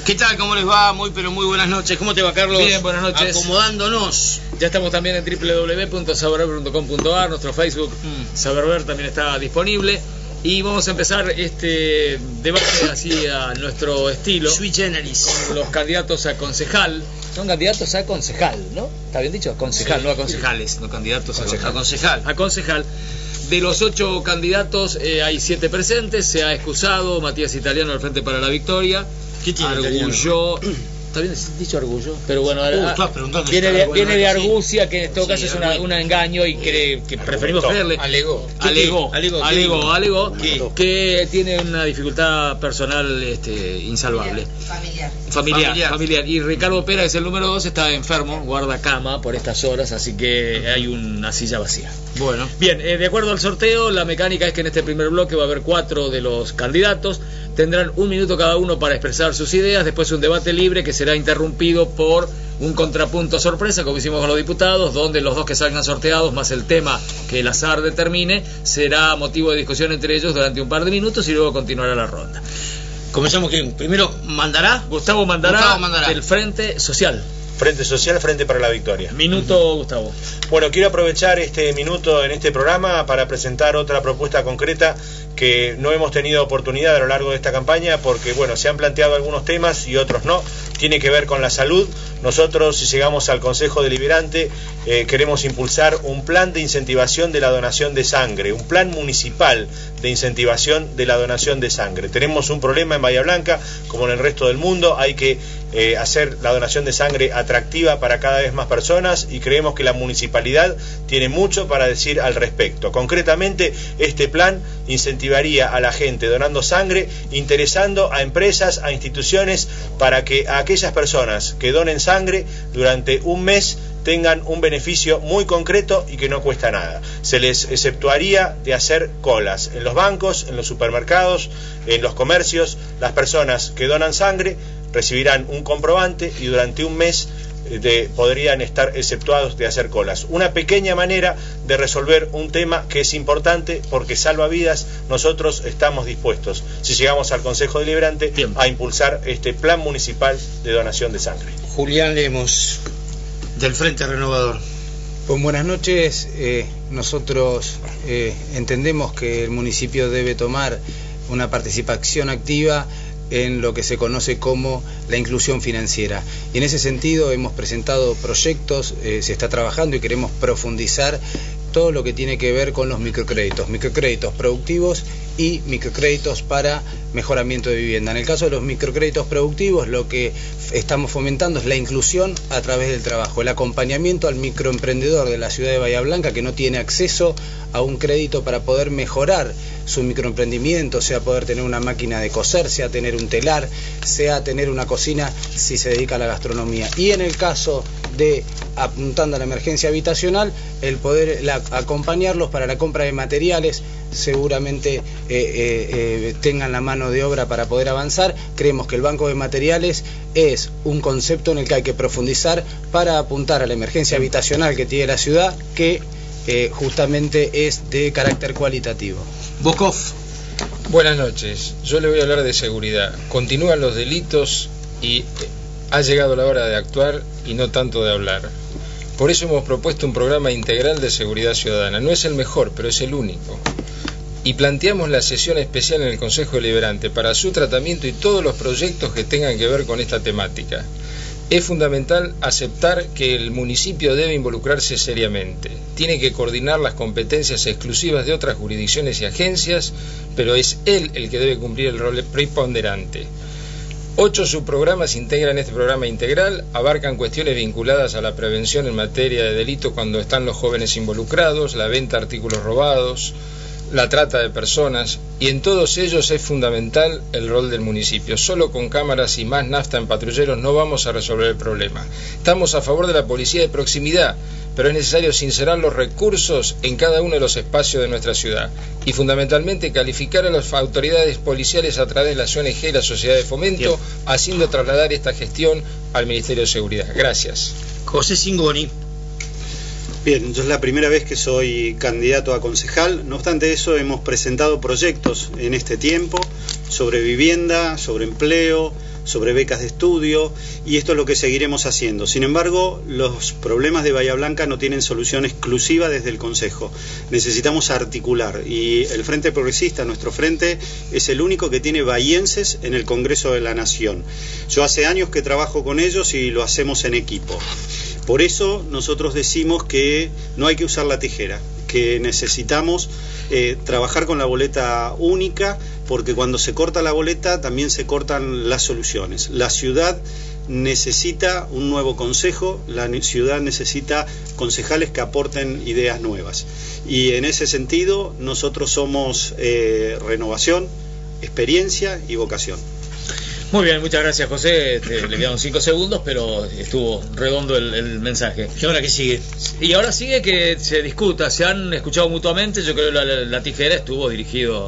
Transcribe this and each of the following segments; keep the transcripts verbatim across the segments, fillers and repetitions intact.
¿Qué tal? ¿Cómo les va? Muy pero muy buenas noches. ¿Cómo te va, Carlos? Bien, buenas noches. Acomodándonos. Ya estamos también en doble u doble u doble u punto saberver punto com punto a r, nuestro Facebook mm. Saberver también está disponible. Y vamos a empezar este debate así a nuestro estilo. Sui generis. Con los candidatos a concejal. Son candidatos a concejal, ¿no? ¿Está bien dicho? Concejal, sí. No a concejales, no candidatos a concejal. A concejal. A concejal. De los ocho candidatos eh, hay siete presentes. Se ha excusado Matías Italiano del Frente para la Victoria. ¿Qué tiene Argulló. Está bien dicho Argullo, pero bueno, uh, viene, de, viene de Argucia, que en todo sí, caso es una, un engaño y cree que preferimos creerle. Alegó. Alegó, alegó, alegó, alegó que tiene una dificultad personal este, insalvable. Familiar. Familiar, familiar. familiar. Y Ricardo Pera, que es el número dos, está enfermo, guarda cama por estas horas, así que hay una silla vacía. Bueno. Bien, eh, de acuerdo al sorteo, la mecánica es que en este primer bloque va a haber cuatro de los candidatos. Tendrán un minuto cada uno para expresar sus ideas, después un debate libre que será interrumpido por un contrapunto sorpresa, como hicimos con los diputados, donde los dos que salgan sorteados, más el tema que el azar determine, será motivo de discusión entre ellos durante un par de minutos y luego continuará la ronda. Comenzamos que primero mandará Gustavo Mandará, Gustavo Mandará del Frente Social. Frente Social, Frente para la Victoria. Minuto, Gustavo. Bueno, quiero aprovechar este minuto en este programa para presentar otra propuesta concreta que no hemos tenido oportunidad a lo largo de esta campaña porque, bueno, se han planteado algunos temas y otros no. Tiene que ver con la salud. Nosotros, si llegamos al Consejo Deliberante, eh, queremos impulsar un plan de incentivación de la donación de sangre, un plan municipal de incentivación de la donación de sangre. Tenemos un problema en Bahía Blanca, como en el resto del mundo, hay que eh, hacer la donación de sangre atractiva para cada vez más personas y creemos que la municipalidad tiene mucho para decir al respecto. Concretamente, este plan incentivaría a la gente donando sangre, interesando a empresas, a instituciones, para que a aquellas personas que donen sangre durante un mes tengan un beneficio muy concreto y que no cuesta nada. Se les exceptuaría de hacer colas en los bancos, en los supermercados, en los comercios. Las personas que donan sangre recibirán un comprobante y durante un mes de, podrían estar exceptuados de hacer colas. Una pequeña manera de resolver un tema que es importante porque salva vidas. Nosotros estamos dispuestos, si llegamos al Consejo Deliberante, Bien. a impulsar este plan municipal de donación de sangre. Julián Lemos, del Frente Renovador. Pues buenas noches. Eh, nosotros eh, entendemos que el municipio debe tomar una participación activa en lo que se conoce como la inclusión financiera. Y en ese sentido hemos presentado proyectos, eh, se está trabajando y queremos profundizar todo lo que tiene que ver con los microcréditos, microcréditos productivos y microcréditos para mejoramiento de vivienda. En el caso de los microcréditos productivos, lo que estamos fomentando es la inclusión a través del trabajo, el acompañamiento al microemprendedor de la ciudad de Bahía Blanca que no tiene acceso a un crédito para poder mejorar su microemprendimiento, sea poder tener una máquina de coser, sea tener un telar, sea tener una cocina si se dedica a la gastronomía. Y en el caso de, apuntando a la emergencia habitacional, el poder la, acompañarlos para la compra de materiales, seguramente eh, eh, eh, tengan la mano de obra para poder avanzar. Creemos que el banco de materiales es un concepto en el que hay que profundizar para apuntar a la emergencia habitacional que tiene la ciudad, que eh, justamente es de carácter cualitativo. Bokov. Buenas noches, yo le voy a hablar de seguridad. Continúan los delitos y ha llegado la hora de actuar y no tanto de hablar. Por eso hemos propuesto un programa integral de seguridad ciudadana. No es el mejor, pero es el único. Y planteamos la sesión especial en el Consejo Deliberante para su tratamiento y todos los proyectos que tengan que ver con esta temática. Es fundamental aceptar que el municipio debe involucrarse seriamente. Tiene que coordinar las competencias exclusivas de otras jurisdicciones y agencias, pero es él el que debe cumplir el rol preponderante. Ocho subprogramas integran este programa integral, abarcan cuestiones vinculadas a la prevención en materia de delitos cuando están los jóvenes involucrados, la venta de artículos robados, la trata de personas, y en todos ellos es fundamental el rol del municipio. Solo con cámaras y más nafta en patrulleros no vamos a resolver el problema. Estamos a favor de la policía de proximidad, pero es necesario sincerar los recursos en cada uno de los espacios de nuestra ciudad y fundamentalmente calificar a las autoridades policiales a través de la O N G y la Sociedad de Fomento, Bien. haciendo trasladar esta gestión al Ministerio de Seguridad. Gracias. José Cingoni. Bien, yo es la primera vez que soy candidato a concejal. No obstante eso, hemos presentado proyectos en este tiempo sobre vivienda, sobre empleo, sobre becas de estudio, y esto es lo que seguiremos haciendo. Sin embargo, los problemas de Bahía Blanca no tienen solución exclusiva desde el Consejo. Necesitamos articular, y el Frente Progresista, nuestro frente, es el único que tiene bahienses en el Congreso de la Nación. Yo hace años que trabajo con ellos y lo hacemos en equipo. Por eso nosotros decimos que no hay que usar la tijera, que necesitamos eh, trabajar con la boleta única, porque cuando se corta la boleta también se cortan las soluciones. La ciudad necesita un nuevo consejo, la ciudad necesita concejales que aporten ideas nuevas. Y en ese sentido nosotros somos eh, renovación, experiencia y vocación. Muy bien, muchas gracias, José. Este, le quedaron cinco segundos, pero estuvo redondo el, el mensaje. ¿Y ahora qué sigue? Y ahora sigue que se discuta, se han escuchado mutuamente. Yo creo que la, la, la tijera estuvo dirigido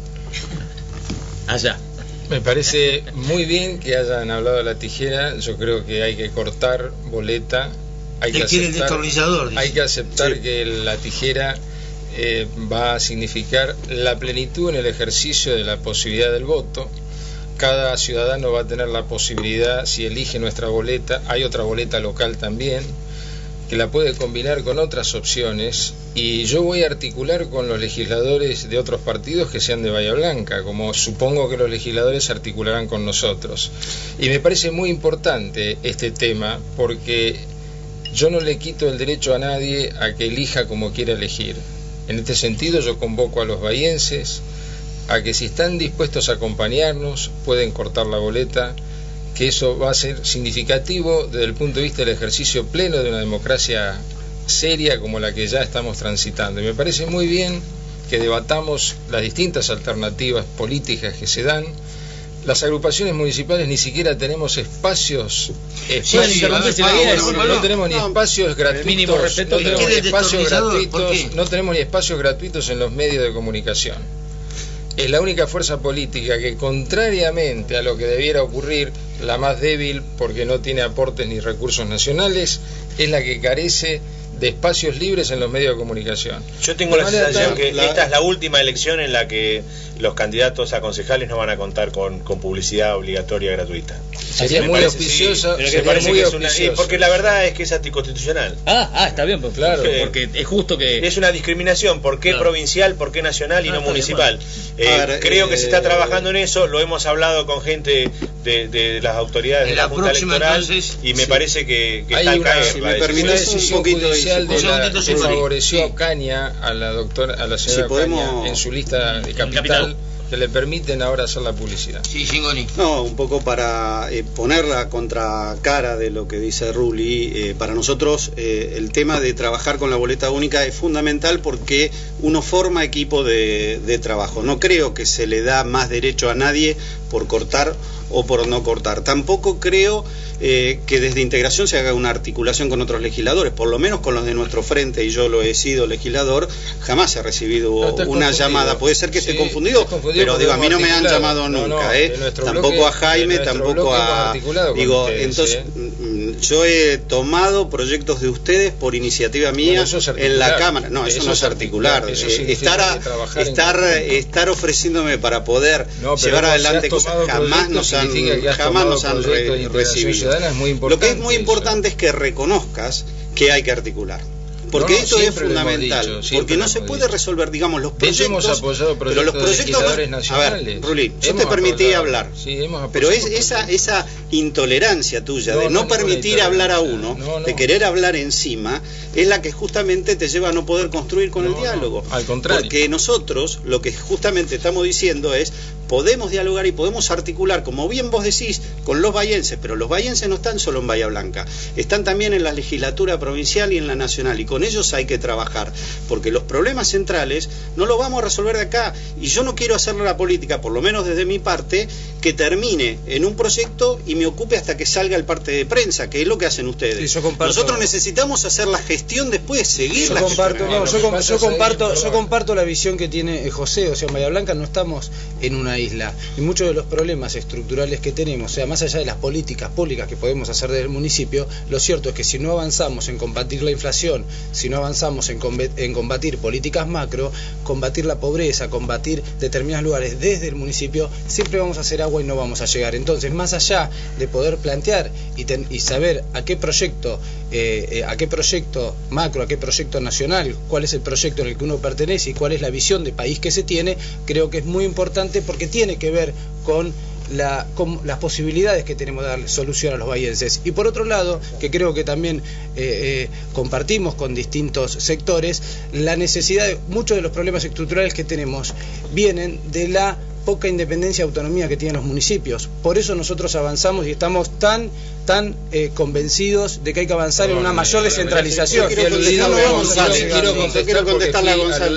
allá. Me parece muy bien que hayan hablado de la tijera. Yo creo que hay que cortar boleta. Hay que quiere aceptar, el destornillador, dice. hay que aceptar Sí. que la tijera eh, va a significar la plenitud en el ejercicio de la posibilidad del voto. Cada ciudadano va a tener la posibilidad, si elige nuestra boleta, hay otra boleta local también, que la puede combinar con otras opciones, y yo voy a articular con los legisladores de otros partidos que sean de Bahía Blanca, como supongo que los legisladores articularán con nosotros. Y me parece muy importante este tema, porque yo no le quito el derecho a nadie a que elija como quiera elegir. En este sentido yo convoco a los bahienses a que si están dispuestos a acompañarnos pueden cortar la boleta, que eso va a ser significativo desde el punto de vista del ejercicio pleno de una democracia seria como la que ya estamos transitando. Y me parece muy bien que debatamos las distintas alternativas políticas que se dan. Las agrupaciones municipales ni siquiera tenemos espacios, espacios sí, no, sí, no, no, no tenemos ni no, espacios gratuitos, mínimo respeto, no tenemos ¿quiere ni el espacios destornillador? ¿Por gratuitos, qué? no tenemos ni espacios gratuitos en los medios de comunicación. Es la única fuerza política que, contrariamente a lo que debiera ocurrir, la más débil porque no tiene aportes ni recursos nacionales, es la que carece de espacios libres en los medios de comunicación. Yo tengo la De manera sensación tal- que la- esta es la última elección en la que los candidatos a concejales no van a contar con, con publicidad obligatoria gratuita. Sería Me muy parece, auspiciosa, sí, pero que sería parece muy que es una- auspiciosa. eh, porque la verdad es que es anticonstitucional. Ah, ah, está bien, pues, claro, Sí. porque es justo que... Es una discriminación, ¿por qué Claro. provincial, por qué nacional y Ah, no está bien, municipal? Eh, A ver, creo que eh, se está trabajando en eso, lo hemos hablado con gente de, de las autoridades En de la la Junta próxima, Electoral, entonces, y me sí. parece que, que Hay está al una, caer si la me decisión. permite, una es un decisión poquito judicial de Un la, segundito, que Simoni. favoreció Sí. a Ocaña, a la doctora, a la señora Si podemos- Ocaña, en su lista de capital, capital. que le permiten ahora hacer la publicidad. Sí, Gingoni. No, un poco para eh, poner la contracara de lo que dice Rulli. Eh, para nosotros eh, el tema de trabajar con la boleta única es fundamental porque uno forma equipo de, de trabajo. No creo que se le da más derecho a nadie por cortar o por no cortar. Tampoco creo eh, que desde integración se haga una articulación con otros legisladores, por lo menos con los de nuestro frente, y yo lo he sido legislador, jamás se ha recibido No, estás una confundido. llamada. Puede ser que esté Sí, confundido, estás confundido pero porque digo, a mí no hemos me han articulado. llamado No, nunca, no, ¿eh? de nuestro Tampoco bloque- a Jaime, de nuestro tampoco bloque hemos a... articulado con Digo, ustedes, entonces, ¿eh? mm, yo he tomado proyectos de ustedes por iniciativa mía Bueno, eso es en articular. la Cámara. No, eso, Eso no es es articular. articular. Eso Eh, significa estar, a- que trabajar en estar, conjunto. estar ofreciéndome para poder No, pero llevar no, adelante si has cosas tomado jamás proyectos, nos han, significa que has jamás tomado nos han proyectos de re- integración recibido. ciudadana, es muy Lo que es importante muy eso. importante es que reconozcas que hay que articular. Porque No, no, esto es siempre lo hemos fundamental, dicho, siempre porque lo no se hemos puede dicho. resolver, digamos, los De hecho, proyectos. hemos apoyado pero los proyectos de proyectos legisladores no- nacionales. A ver, Rulín, yo Hemos te permití apoyado, hablar, sí, hemos apoyado pero es proyectos. esa esa intolerancia tuya No, de no no, ninguna permitir hablar a intolerancia. uno, No, no. de querer hablar encima, es la que justamente te lleva a no poder construir con No, el no, diálogo. al contrario. Porque nosotros lo que justamente estamos diciendo es, podemos dialogar y podemos articular, como bien vos decís, con los bahienses, pero los bahienses no están solo en Bahía Blanca, están también en la legislatura provincial y en la nacional, y con ellos hay que trabajar, porque los problemas centrales no los vamos a resolver de acá, y yo no quiero hacerle la política, por lo menos desde mi parte, que termine en un proyecto y me ocupe hasta que salga el parte de prensa, que es lo que hacen ustedes. Sí, yo comparto- Nosotros necesitamos hacer la gestión después, seguir Yo la comparto, gestión. no, Lo yo, que com- pasa yo es ahí, comparto, yo perdón. comparto la visión que tiene eh, José. O sea, en Bahía Blanca no estamos en una isla. Y muchos de los problemas estructurales que tenemos, o sea, más allá de las políticas públicas que podemos hacer del municipio, lo cierto es que si no avanzamos en combatir la inflación, si no avanzamos en, en combatir políticas macro, combatir la pobreza, combatir determinados lugares desde el municipio, siempre vamos a hacer agua y no vamos a llegar. Entonces, más allá de poder plantear y, ten, y saber a qué proyecto, eh, eh, a qué proyecto macro, a qué proyecto nacional, cuál es el proyecto en el que uno pertenece y cuál es la visión de país que se tiene, creo que es muy importante porque tiene que ver con La, con las posibilidades que tenemos de dar solución a los bahienses. Y por otro lado, que creo que también eh, eh, compartimos con distintos sectores, la necesidad de muchos de los problemas estructurales que tenemos vienen de la poca independencia y autonomía que tienen los municipios. Por eso nosotros avanzamos y estamos tan tan eh, convencidos de que hay que avanzar en una mayor descentralización. Quiero contestarle a Gonzalo.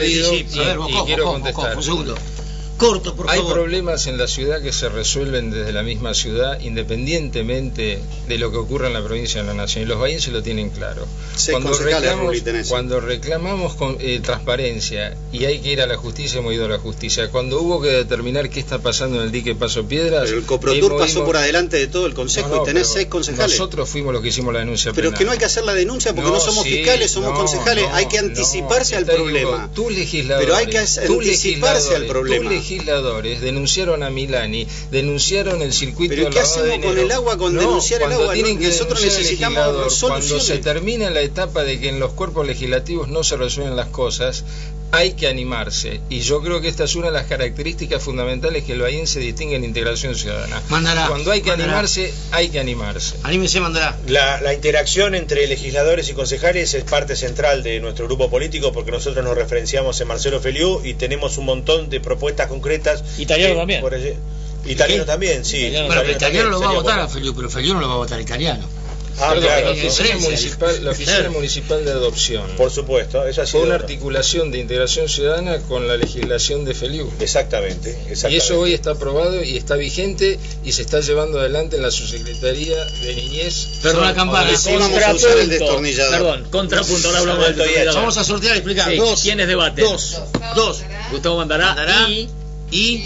Y quiero contestar. Un segundo. Corto, por Hay favor. problemas en la ciudad que se resuelven desde la misma ciudad, independientemente de lo que ocurra en la provincia o en la nación. Y los bahienses lo tienen claro. Cuando reclamamos, cuando reclamamos con, eh, transparencia y hay que ir a la justicia, hemos ido a la justicia. Cuando hubo que determinar qué está pasando en el dique Paso Piedras... Pero el Coprotur pasó por adelante de todo el consejo, no, no, y tenés seis concejales. Nosotros fuimos los que hicimos la denuncia Pero penal. es que no hay que hacer la denuncia porque no, no somos sí, fiscales, somos no, concejales. No, hay que anticiparse no, al problema. Digo, tú legisladores, pero hay que anticiparse al problema. Legisladores denunciaron a Milani, denunciaron el circuito ¿Pero qué hacemos con el agua, con no, denunciar el agua? Tienen que Nosotros necesitamos soluciones. Cuando se termina la etapa de que en los cuerpos legislativos no se resuelven las cosas, hay que animarse. Y yo creo que esta es una de las características fundamentales que el bahiense distingue en integración ciudadana. Mandará, Cuando hay que mandará. animarse, hay que animarse. Anímese, mandará. La, la interacción entre legisladores y concejales es parte central de nuestro grupo político porque nosotros nos referenciamos en Marcelo Feliú y tenemos un montón de propuestas concretas. Italiano eh, también. Por allí, italiano ¿Qué? también, sí. Italiano. Bueno, pero italiano lo va a votar bueno. a Feliu, pero Feliu no lo va a votar italiano. Ah, Perdón, claro. la oficina, municipal, la oficina Claro. municipal de adopción. Por supuesto, eso ha sido Fue una otro. articulación de integración ciudadana con la legislación de Feliu. Exactamente, exactamente. Y eso hoy está aprobado y está vigente y se está llevando adelante en la subsecretaría de Niñez. Perdón, la campana. Contrapunto. Perdón, contrapunto. Ahora hablamos del destornillador. Vamos a sortear y explicar. Sí. Dos. ¿Quiénes debaten? Dos. Dos. Gustavo Mandará, Mandará y, y,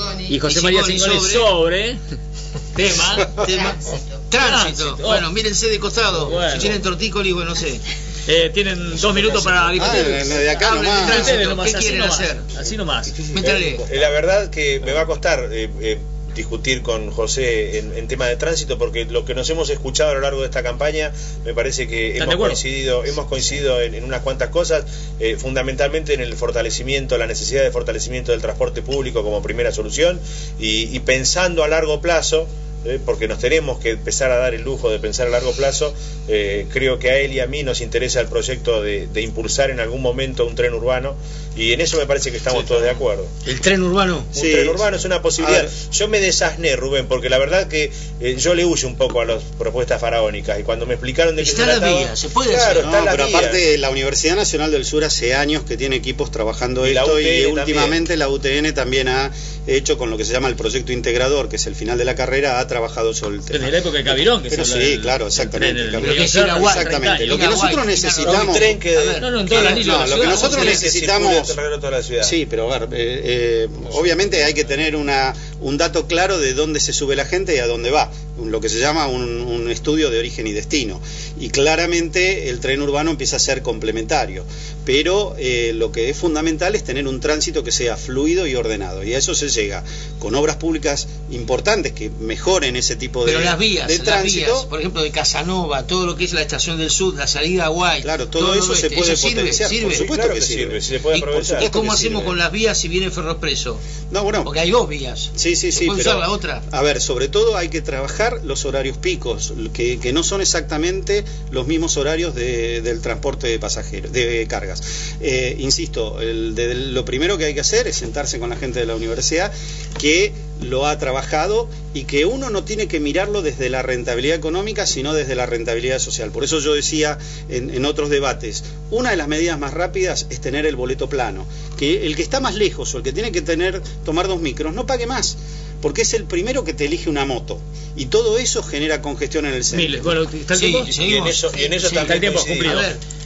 y José y María Cingoni Cingoni sobre... tema... tema tránsito. Tránsito. Bueno, mírense de costado. Bueno. Si tienen tortícolis, bueno, no sé. Eh, tienen dos minutos para discutir. Ah, de acá Hablen de nomás. tránsito. Ustedes nomás, ¿Qué así quieren nomás, hacer? Así nomás. Métale. Eh, la verdad que me va a costar eh, eh, discutir con José en, en tema de tránsito porque lo que nos hemos escuchado a lo largo de esta campaña me parece que ¿Están hemos de acuerdo? coincidido hemos coincidido en, en unas cuantas cosas, eh, fundamentalmente en el fortalecimiento, la necesidad de fortalecimiento del transporte público como primera solución y, y pensando a largo plazo, eh, porque nos tenemos que empezar a dar el lujo de pensar a largo plazo. Eh, creo que a él y a mí nos interesa el proyecto de, de impulsar en algún momento un tren urbano y en eso me parece que estamos Sí, todos de acuerdo. El tren urbano. Un Sí, tren urbano es una posibilidad. ver. Yo me desasné, Rubén, porque la verdad que eh, yo le huyo un poco a las propuestas faraónicas y cuando me explicaron de qué Está se la trataba, vía, se puede claro, hacer. está No, la pero vía. aparte la Universidad Nacional del Sur hace años que tiene equipos trabajando Y la esto U T N y también. últimamente la U T N también ha hecho con lo que se llama el proyecto integrador, que es el final de la carrera, ha trabajado sobre el tema. Desde la época de Cavirón, que Pero se habla sí, del- claro, del exactamente. tren, el- Cavirón. Lo que es el agua, Exactamente. Lo que treinta nosotros años. necesitamos... Un tren que, A ver, No, no, en todo el que- anillo no, de la lo que ciudad, nosotros o sea, necesitamos... que circule alrededor de toda la ciudad. Sí, pero a ver, eh, eh, obviamente hay que tener una, un dato claro de dónde se sube la gente y a dónde va, lo que se llama un, un estudio de origen y destino. Y claramente el tren urbano empieza a ser complementario, pero eh, lo que es fundamental es tener un tránsito que sea fluido y ordenado, y a eso se llega con obras públicas importantes que mejoren ese tipo de, Pero las vías, de las tránsito. vías, por ejemplo, de Casanova, todo lo que es la estación del sur, la salida a Guay. Claro, todo eso lo se este, puede sirve, potenciar, sirve. por Sí, supuesto claro que que sirve. sirve, si se puede Y aprovechar. es como que hacemos sirve. con las vías si viene Ferroexpreso. No, bueno, Porque hay dos vías. sí, sí, Se sí, puede pero usar la otra. a ver, sobre todo hay que trabajar los horarios picos, que, que no son exactamente los mismos horarios de, del transporte de pasajeros, de cargas. Eh, insisto, el, de, lo primero que hay que hacer es sentarse con la gente de la universidad que lo ha trabajado y que uno no tiene que mirarlo desde la rentabilidad económica, sino desde la rentabilidad social. Por eso yo decía en, en otros debates, una de las medidas más rápidas es tener el boleto plano, que el que está más lejos o el que tiene que tener tomar dos micros no pague más, porque es el primero que te elige una moto y todo eso genera congestión en el centro. Miles. Bueno, ¿está el Sí, tiempo? sí. Y en eso, y en eso Sí, también está el tiempo coincidimos. A ver,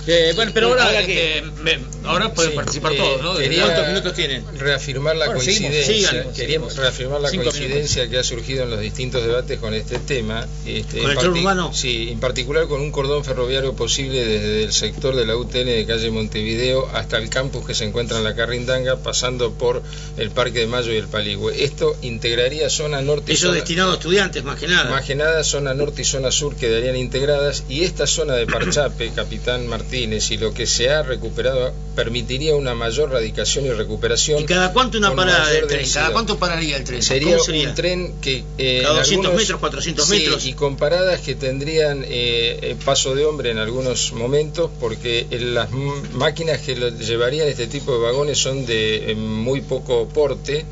Eh, bueno, pero ahora, Ahora este, que- me- ahora pueden Sí, participar eh, todos, ¿no? quería- ¿Cuántos minutos tienen? Reafirmar la Bueno, seguimos, coincidencia, sigan, queríamos seguimos. reafirmar la Cinco coincidencia que ha surgido en los distintos debates con este tema. Este, ¿Con en el tren parti- urbano? Sí, en particular con un cordón ferroviario posible desde el sector de la U T N de calle Montevideo hasta el campus que se encuentra en la Carrindanga, pasando por el Parque de Mayo y el Paligüe. Esto integraría zona norte y Eso zona... destinado a estudiantes, más que nada. Más que nada, zona norte y zona sur quedarían integradas, y esta zona de Parchape, Capitán Martínez, y lo que se ha recuperado permitiría una mayor radicación y recuperación. ¿Y cada cuánto una con parada de mayor tren? densidad. ¿Cada cuánto pararía el tren? Sería, ¿Cómo sería? un tren que eh, Cada en doscientos algunos- metros, cuatrocientos sí, metros. y con paradas que tendrían eh, eh, paso de hombre en algunos momentos, porque eh, las m- máquinas que lo llevarían este tipo de vagones son de eh, muy poco porte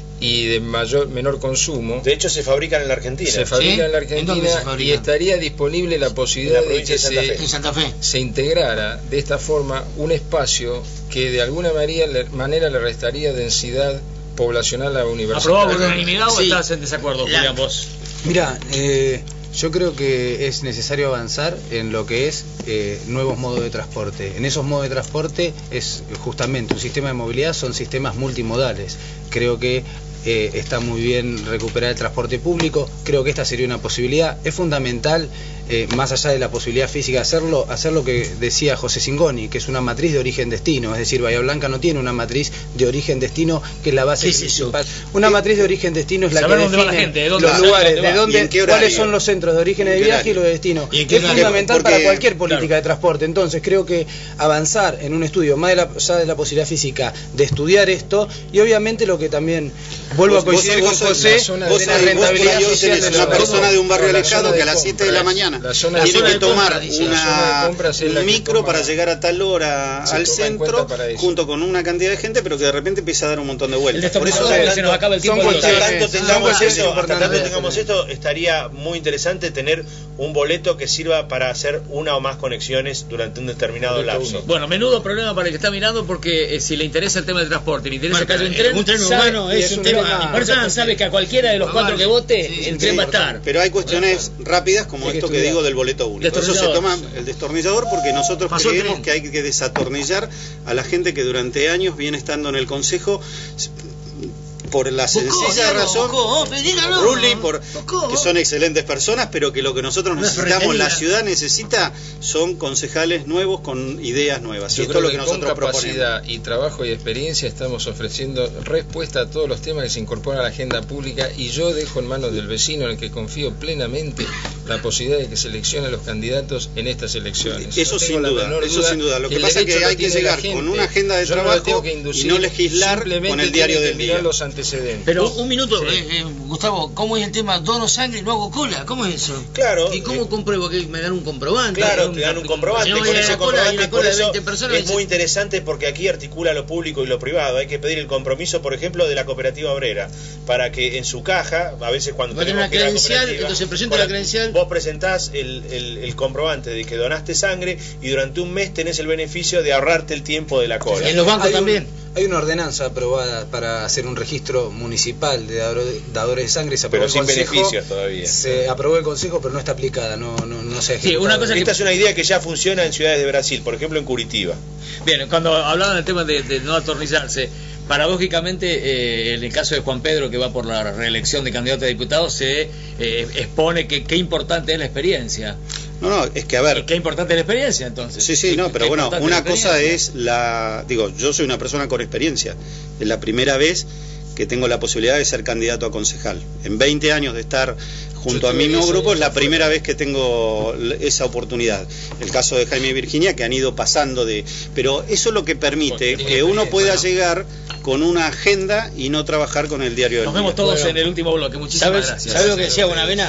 y de mayor menor consumo. De hecho, se fabrican en la Argentina. Se fabrica en la ¿En dónde se Argentina fabrican? y estaría disponible la posibilidad En la de provincia que de Santa se, Fe. En Santa Fe. se integrara de esta forma un espacio que de alguna manera le, manera le restaría densidad poblacional a la universidad. ¿Aprobado por unanimidad o Sí. estás en desacuerdo, La- Julián, vos? Mira, eh, yo creo que es necesario avanzar en lo que es eh, nuevos modos de transporte. En esos modos de transporte es justamente un sistema de movilidad, son sistemas multimodales. Creo que eh, está muy bien recuperar el transporte público, creo que esta sería una posibilidad. Es fundamental, eh, más allá de la posibilidad física de hacerlo, hacer lo que decía José Singoni, que es una matriz de origen-destino, es decir, Bahía Blanca no tiene una matriz de origen-destino que es la base ¿Qué es eso? principal. Una matriz de origen-destino es la Saber que dónde va la define gente, de dónde los va, lugares, dónde de va. dónde, ¿Y en qué cuáles horario? son los centros de origen y de ¿En qué viaje y horario? los destinos. ¿Y en qué Es horario? fundamental Porque- para cualquier política claro. de transporte. Entonces creo que avanzar en un estudio más de la, ya de la posibilidad física de estudiar esto, y obviamente lo que también vuelvo Vos- a coincidir vos con sos- José, la zona- Vos de la sabés, vos por rentabilidad ahí hoy social tenés de una los persona de un barrio No, la alejado zona que de a las siete de la compras, mañana la zona de tiene zona que de tomar compras, dice. La zona de una, compras es la un que micro toma- para llegar a tal hora se al toma en cuenta centro para eso. junto con una cantidad de gente, pero que de repente empieza a dar un montón de El vueltas. Por eso destornillador, tanto- se nos acaba el tiempo. son de Hasta cuestiones- tanto son tengamos cuestiones eso, hasta tanto importantes. tengamos esto, estaría muy interesante tener un boleto que sirva para hacer una o más conexiones durante un determinado Boleto lapso. uno. Bueno, menudo problema para el que está mirando, porque eh, si le interesa el tema del transporte, le interesa Bueno, que haya un pero, tren, eh, un tren sabe- urbano y es es un un tema tema importante, importante. sabe que a cualquiera de los Ah, cuatro vale. que vote, Sí, el sí, tren va a importante. estar. Pero hay cuestiones rápidas como Hay que esto que estudiar. digo del boleto único. Eso se Destornillador. toma el destornillador porque nosotros Pasó el creemos tren. que hay que desatornillar a la gente que durante años viene estando en el Consejo por la Buscó, sencilla dígalo, razón, buscó, oh, pero dígalo. Rulli, por, Buscó. que son excelentes personas, pero que lo que nosotros Una necesitamos, ferretería. la ciudad necesita, son concejales nuevos con ideas nuevas. Y Yo esto creo es lo que, que con nosotros capacidad proponemos. y trabajo y experiencia estamos ofreciendo respuesta a todos los temas que se incorporan a la agenda pública, y yo dejo en manos del vecino, en el que confío plenamente, la posibilidad de que seleccione a los candidatos en estas elecciones. Eso No sin tengo la duda, menor eso sin duda. Lo que el pasa es que derecho lo hay que tiene la llegar gente. con una agenda de Yo no lo trabajo tengo que y inducir, no legislar simplemente con el diario tiene del que mirar día. los antecedentes. Pero, un, un minuto, sí. eh, eh, Gustavo, ¿cómo es el tema? Dono sangre y no hago cola. ¿Cómo es eso? Claro, ¿Y cómo eh, compruebo que me dan un comprobante? Claro, Un- te dan un comprobante. Si no Con voy a ese la cola, hay comprobante, una por cola de eso veinte personas. es muy interesante, porque aquí articula lo público y lo privado. Hay que pedir el compromiso, por ejemplo, de la cooperativa obrera, para que en su caja, a veces cuando Va a tener tenemos una que ir a la credencial, cooperativa, entonces presenta con la credencial. Vos presentás el, el, el comprobante de que donaste sangre y durante un mes tenés el beneficio de ahorrarte el tiempo de la cola. Y en los bancos Hay un- también. hay una ordenanza aprobada para hacer un registro municipal de dador- dadores de sangre. Se aprobó Pero el sin Consejo, beneficios todavía. Se aprobó el Consejo, pero no está aplicada, no, no, no se ha Sí, una ejecutado. cosa que- Esta es una idea que ya funciona en ciudades de Brasil, por ejemplo en Curitiba. Bien, cuando hablaban del tema de, de no atornillarse, paradójicamente, eh, en el caso de Juan Pedro, que va por la reelección de candidato a diputado, se eh, expone que qué importante es la experiencia. No, no, es que a ver, Qué importante es la experiencia, entonces. sí, sí, no, Qué pero bueno, importante una es la cosa experiencia. es la, digo, yo soy una persona con experiencia, es la primera vez que tengo la posibilidad de ser candidato a concejal. En veinte años de estar junto Yo a tuve mi mismo diez grupo años es la afuera. primera vez que tengo l- esa oportunidad. El caso de Jaime y Virginia, que han ido pasando de... Pero eso es lo que permite Bueno, que uno pueda bueno. llegar con una agenda y no trabajar con el diario del Nos día. vemos todos Bueno. en el último bloque. Muchísimas ¿Sabes, gracias. ¿sabes lo que decía Bonavena?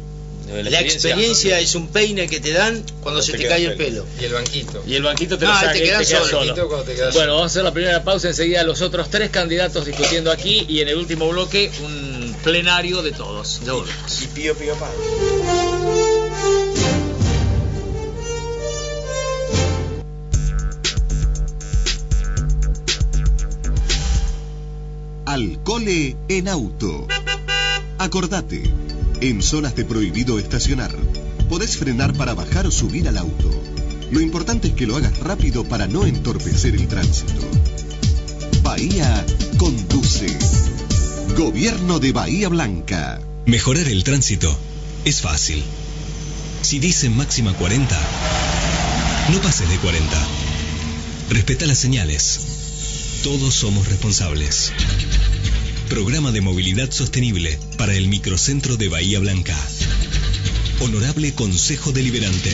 De La experiencia es un peine que te dan cuando se te te queda cae el el pelo. Y el banquito. Y el banquito te No, lo ahí saca te y te quedas quedas solo. solo. Banquito cuando te quedas Bueno, solo. vamos a hacer la primera pausa, enseguida los otros tres candidatos discutiendo aquí, y en el último bloque un plenario de todos. Ya volvemos. Y pío pío pan. Al cole en auto. Acordate, en zonas de prohibido estacionar, podés frenar para bajar o subir al auto. Lo importante es que lo hagas rápido para no entorpecer el tránsito. Bahía conduce. Gobierno de Bahía Blanca. Mejorar el tránsito es fácil. Si dicen máxima cuarenta, no pases de cuarenta. Respeta las señales. Todos somos responsables. Programa de movilidad sostenible para el microcentro de Bahía Blanca. Honorable Consejo Deliberante.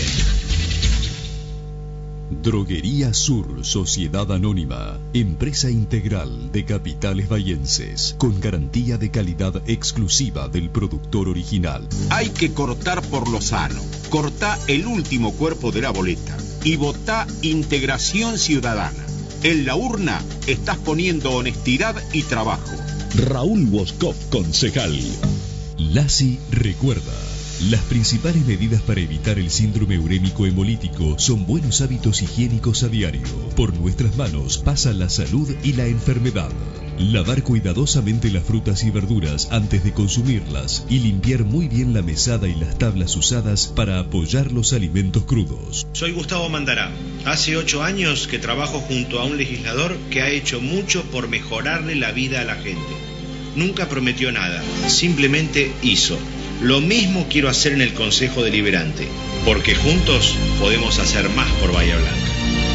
Droguería Sur, Sociedad Anónima, empresa integral de capitales bahienses, con garantía de calidad exclusiva del productor original. Hay que cortar por lo sano. Cortá el último cuerpo de la boleta y votá Integración Ciudadana. En la urna estás poniendo honestidad y trabajo. Raúl Woskov, concejal. LASI recuerda. Las principales medidas para evitar el síndrome urémico hemolítico son buenos hábitos higiénicos a diario. Por nuestras manos pasa la salud y la enfermedad. Lavar cuidadosamente las frutas y verduras antes de consumirlas y limpiar muy bien la mesada y las tablas usadas para apoyar los alimentos crudos. Soy Gustavo Mandará. Hace ocho años que trabajo junto a un legislador que ha hecho mucho por mejorarle la vida a la gente. Nunca prometió nada, simplemente hizo. Lo mismo quiero hacer en el Consejo Deliberante, porque juntos podemos hacer más por Bahía Blanca.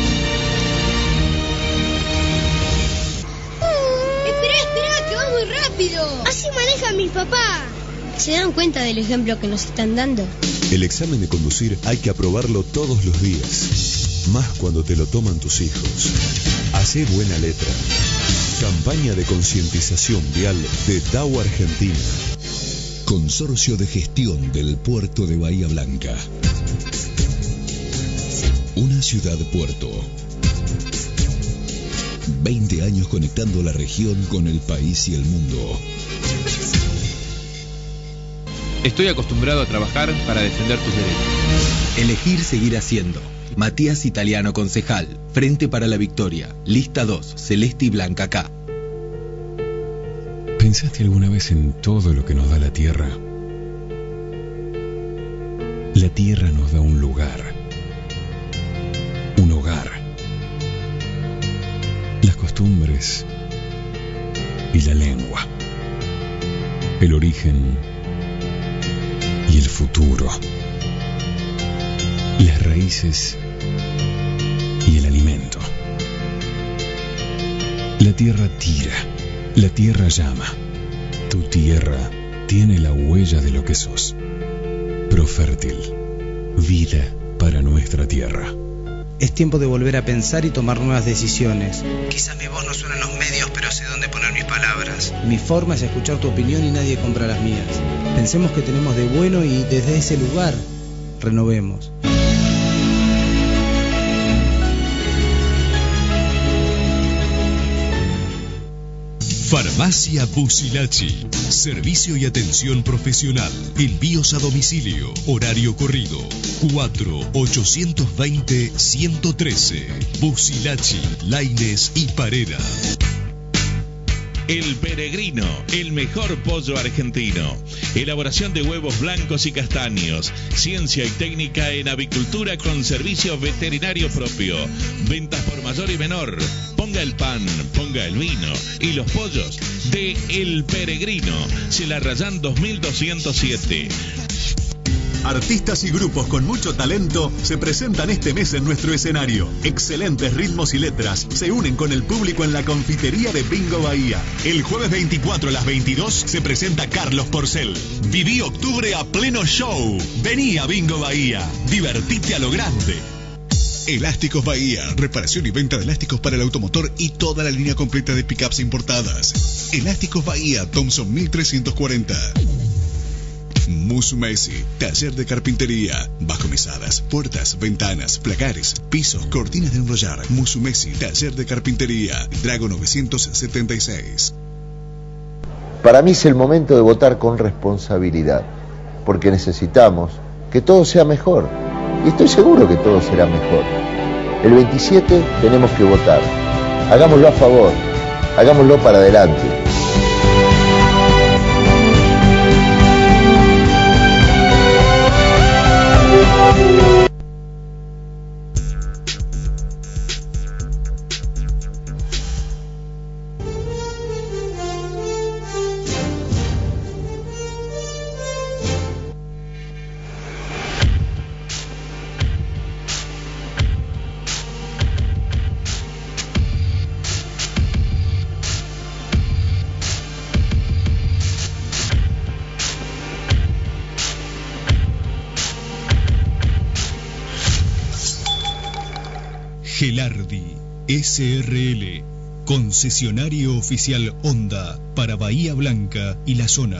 ¡Espera, espera, que va muy rápido! ¡Así maneja mi papá! ¿Se dan cuenta del ejemplo que nos están dando? El examen de conducir hay que aprobarlo todos los días, más cuando te lo toman tus hijos. Hacé buena letra. Campaña de concientización vial de D A O Argentina. Consorcio de Gestión del Puerto de Bahía Blanca. Una ciudad puerto. veinte años conectando la región con el país y el mundo. Estoy acostumbrado a trabajar para defender tus derechos. Elegir seguir haciendo. Matías Italiano, concejal. Frente para la Victoria. Lista dos, celeste y blanca acá. ¿Pensaste alguna vez en todo lo que nos da la tierra? La tierra nos da un lugar, un hogar, las costumbres y la lengua, el origen y el futuro, las raíces y el alimento. La tierra tira. La tierra llama. Tu tierra tiene la huella de lo que sos. Profértil. Vida para nuestra tierra. Es tiempo de volver a pensar y tomar nuevas decisiones. Quizás mi voz no suena en los medios, pero sé dónde poner mis palabras. Mi forma es escuchar tu opinión y nadie compra las mías. Pensemos que tenemos de bueno y desde ese lugar renovemos. Farmacia Bucilachi. Servicio y atención profesional. Envíos a domicilio. Horario corrido. cuatro ochocientos veinte ciento trece. Bucilachi, Lainez y Parera. El Peregrino, el mejor pollo argentino. Elaboración de huevos blancos y castaños. Ciencia y técnica en avicultura con servicio veterinario propio. Ventas por mayor y menor. Ponga el pan, ponga el vino y los pollos de El Peregrino. Celarrayán dos mil doscientos siete. Artistas y grupos con mucho talento se presentan este mes en nuestro escenario. Excelentes ritmos y letras se unen con el público en la confitería de Bingo Bahía. El jueves veinticuatro a las veintidós se presenta Carlos Porcel. Viví octubre a pleno show. Vení a Bingo Bahía. Divertite a lo grande. Elásticos Bahía, reparación y venta de elásticos para el automotor y toda la línea completa de pickups importadas. Elásticos Bahía, Thompson mil trescientos cuarenta. Musumesi, taller de carpintería, bajomesadas, puertas, ventanas, placares, pisos, cortinas de enrollar. Musumesi, taller de carpintería, Drago novecientos setenta y seis. Para mí es el momento de votar con responsabilidad, porque necesitamos que todo sea mejor, y estoy seguro que todo será mejor. El veintisiete tenemos que votar, hagámoslo a favor, hagámoslo para adelante. Gelardi S R L, concesionario oficial Honda para Bahía Blanca y la zona.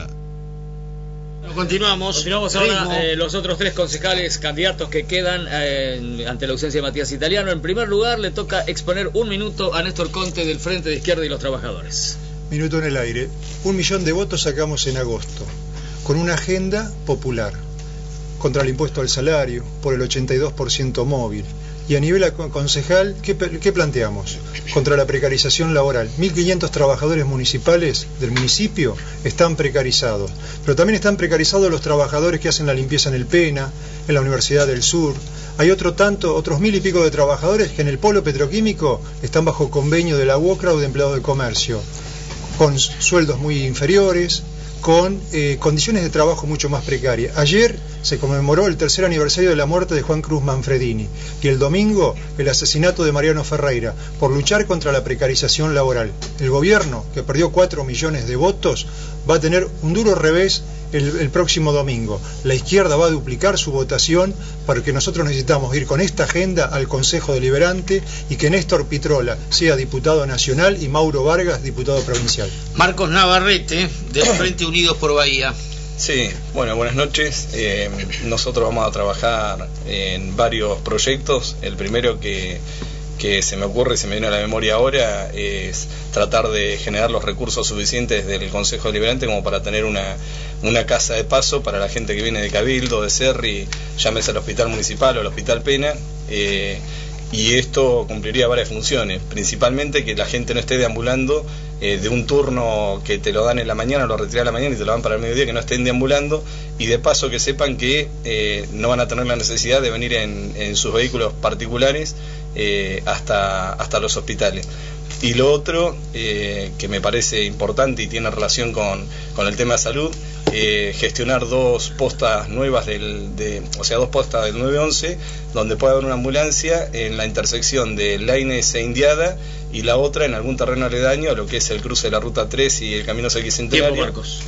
Continuamos. Continuamos ahora eh, los otros tres concejales candidatos que quedan eh, ante la ausencia de Matías Italiano. En primer lugar, le toca exponer un minuto a Néstor Conte del Frente de Izquierda y los Trabajadores. Minuto en el aire. Un millón de votos sacamos en agosto, con una agenda popular, contra el impuesto al salario, por el ochenta y dos por ciento móvil. Y a nivel concejal, ¿qué, qué planteamos? Contra la precarización laboral. mil quinientos trabajadores municipales del municipio están precarizados. Pero también están precarizados los trabajadores que hacen la limpieza en el Pena, en la Universidad del Sur. Hay otro tanto, otros mil y pico de trabajadores que en el polo petroquímico están bajo convenio de la UOCRA o de empleados de comercio, con sueldos muy inferiores, con eh, condiciones de trabajo mucho más precarias. Ayer se conmemoró el tercer aniversario de la muerte de Juan Cruz Manfredini y el domingo el asesinato de Mariano Ferreira por luchar contra la precarización laboral. El gobierno, que perdió cuatro millones de votos, va a tener un duro revés el, el próximo domingo. La izquierda va a duplicar su votación porque nosotros necesitamos ir con esta agenda al Consejo Deliberante y que Néstor Pitrola sea diputado nacional y Mauro Vargas diputado provincial. Marcos Navarrete, del Frente Unidos por Bahía. Sí, bueno, buenas noches. Eh, nosotros vamos a trabajar en varios proyectos. El primero que, que se me ocurre, se me viene a la memoria ahora, es tratar de generar los recursos suficientes del Consejo Deliberante como para tener una, una casa de paso para la gente que viene de Cabildo, de Cerri, llámese al Hospital Municipal o al Hospital Pena. Eh, y esto cumpliría varias funciones, principalmente que la gente no esté deambulando eh, de un turno que te lo dan en la mañana, lo retiran en la mañana y te lo dan para el mediodía, que no estén deambulando, y de paso que sepan que eh, no van a tener la necesidad de venir en, en sus vehículos particulares eh, hasta, hasta los hospitales. Y lo otro, eh, que me parece importante y tiene relación con, con el tema de salud, eh, gestionar dos postas nuevas, del, de, o sea, dos postas del nueve once, donde pueda haber una ambulancia en la intersección de Lainez e Indiada, y la otra en algún terreno aledaño a lo que es el cruce de la Ruta tres y el Camino Sexcentenario. Tiempo, Marcos.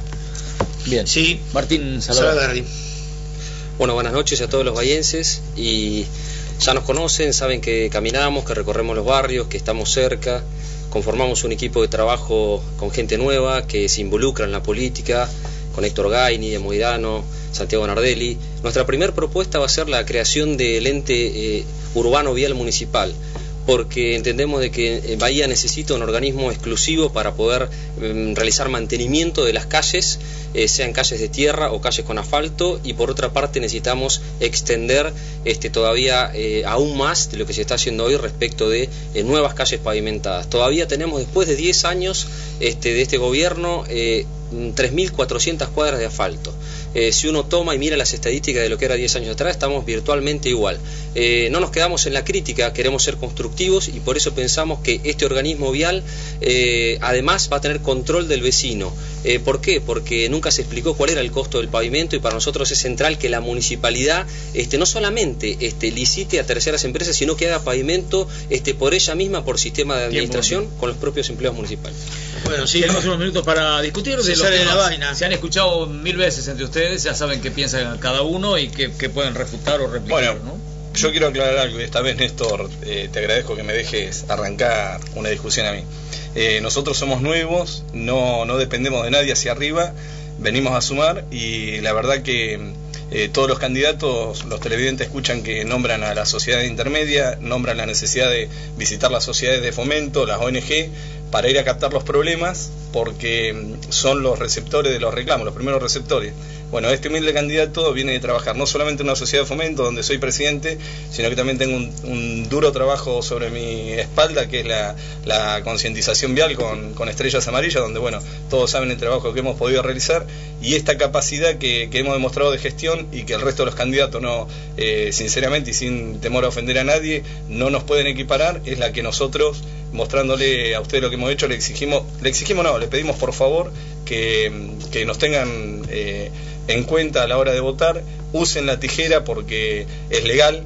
Bien. Sí, Martín Salaverry. Bueno, buenas noches a todos los bahienses, y ya nos conocen, saben que caminamos, que recorremos los barrios, que estamos cerca, conformamos un equipo de trabajo con gente nueva que se involucra en la política, con Héctor Gaini, de Moirano, Santiago Nardelli. Nuestra primera propuesta va a ser la creación del ente eh, urbano vial municipal, porque entendemos de que Bahía necesita un organismo exclusivo para poder eh, realizar mantenimiento de las calles, eh, sean calles de tierra o calles con asfalto, y por otra parte necesitamos extender este, todavía eh, aún más de lo que se está haciendo hoy respecto de eh, nuevas calles pavimentadas. Todavía tenemos, después de diez años este, de este gobierno, eh, tres mil cuatrocientas cuadras de asfalto. Eh, si uno toma y mira las estadísticas de lo que era diez años atrás, estamos virtualmente igual. Eh, no nos quedamos en la crítica, queremos ser constructivos, y por eso pensamos que este organismo vial eh, además va a tener control del vecino. Eh, ¿Por qué? Porque nunca se explicó cuál era el costo del pavimento, y para nosotros es central que la municipalidad este, no solamente este, licite a terceras empresas, sino que haga pavimento este, por ella misma, por sistema de administración, Tiempo. con los propios empleados municipales. Bueno, sí, tenemos unos minutos para discutir de los temas. La vaina. Se han escuchado mil veces entre ustedes, ya saben qué piensan cada uno y qué, qué pueden refutar o replicar, bueno, ¿no? Yo quiero aclarar algo, y esta vez, Néstor, eh, te agradezco que me dejes arrancar una discusión a mí. Eh, nosotros somos nuevos, no, no dependemos de nadie hacia arriba, venimos a sumar, y la verdad que eh, todos los candidatos, los televidentes escuchan que nombran a la sociedad intermedia, nombran la necesidad de visitar las sociedades de fomento, las O N G, para ir a captar los problemas, porque son los receptores de los reclamos, los primeros receptores. Bueno, este humilde candidato viene de trabajar no solamente en una sociedad de fomento donde soy presidente, sino que también tengo un, un duro trabajo sobre mi espalda, que es la, la concientización vial con, con estrellas amarillas, donde bueno, todos saben el trabajo que hemos podido realizar, y esta capacidad que, que hemos demostrado de gestión, y que el resto de los candidatos no, eh, sinceramente y sin temor a ofender a nadie, no nos pueden equiparar, es la que nosotros, mostrándole a usted lo que hemos hecho, le exigimos, le exigimos no, le pedimos por favor que, que nos tengan eh, en cuenta a la hora de votar, usen la tijera porque es legal,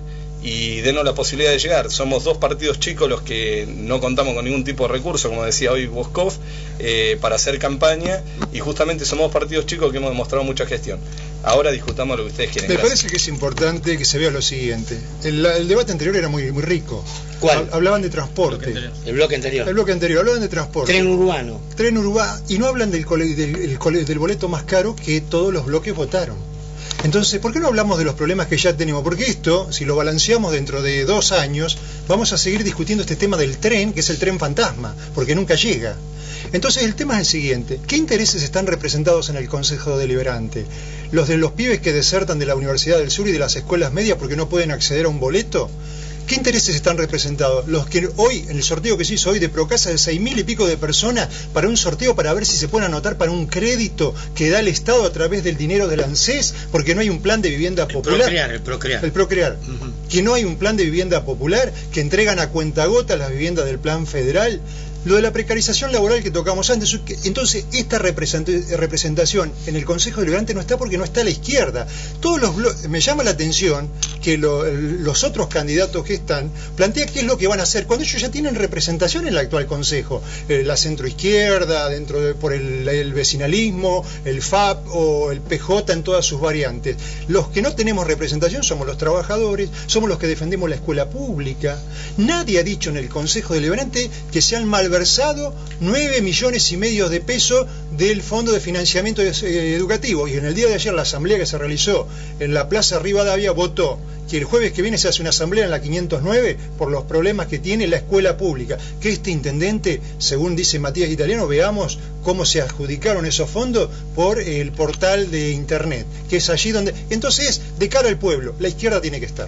y denos la posibilidad de llegar. Somos dos partidos chicos los que no contamos con ningún tipo de recurso, como decía hoy Boscov, eh, para hacer campaña, y justamente somos dos partidos chicos que hemos demostrado mucha gestión. Ahora discutamos lo que ustedes quieren. Me Gracias. parece que es importante que se vea lo siguiente. El, el debate anterior era muy, muy rico. ¿Cuál? Hablaban de transporte. El bloque anterior. El bloque anterior, hablaban de transporte. Tren urbano. Tren urbano. Y no hablan del, cole, del, el cole, del boleto más caro que todos los bloques votaron. Entonces, ¿por qué no hablamos de los problemas que ya tenemos? Porque esto, si lo balanceamos dentro de dos años, vamos a seguir discutiendo este tema del tren, que es el tren fantasma, porque nunca llega. Entonces el tema es el siguiente: ¿qué intereses están representados en el Consejo Deliberante? ¿Los de los pibes que desertan de la Universidad del Sur y de las escuelas medias porque no pueden acceder a un boleto? ¿Qué intereses están representados? Los que hoy, en el sorteo que se hizo hoy de Procasa, de seis mil y pico de personas, para un sorteo para ver si se pueden anotar para un crédito que da el Estado a través del dinero del ANSES, porque no hay un plan de vivienda popular. El Procrear, el Procrear. El Procrear. Uh-huh. Que no hay un plan de vivienda popular, que entregan a cuentagotas las viviendas del plan federal. Lo de la precarización laboral que tocamos antes. Entonces, esta representación en el Consejo Deliberante no está porque no está a la izquierda. Todos los blo- me llama la atención que lo, los otros candidatos que están plantean qué es lo que van a hacer, cuando ellos ya tienen representación en el actual Consejo. Eh, la centroizquierda, dentro de, por el, el vecinalismo, el F A P o el P J en todas sus variantes. Los que no tenemos representación somos los trabajadores, somos los que defendemos la escuela pública. Nadie ha dicho en el Consejo Deliberante que se han mal versado nueve millones y medio de pesos del Fondo de Financiamiento Educativo, y en el día de ayer la asamblea que se realizó en la Plaza Rivadavia votó que el jueves que viene se hace una asamblea en la quinientos nueve por los problemas que tiene la escuela pública, que este intendente, según dice Matías Italiano, veamos cómo se adjudicaron esos fondos por el portal de internet, que es allí donde, entonces, de cara al pueblo, la izquierda tiene que estar.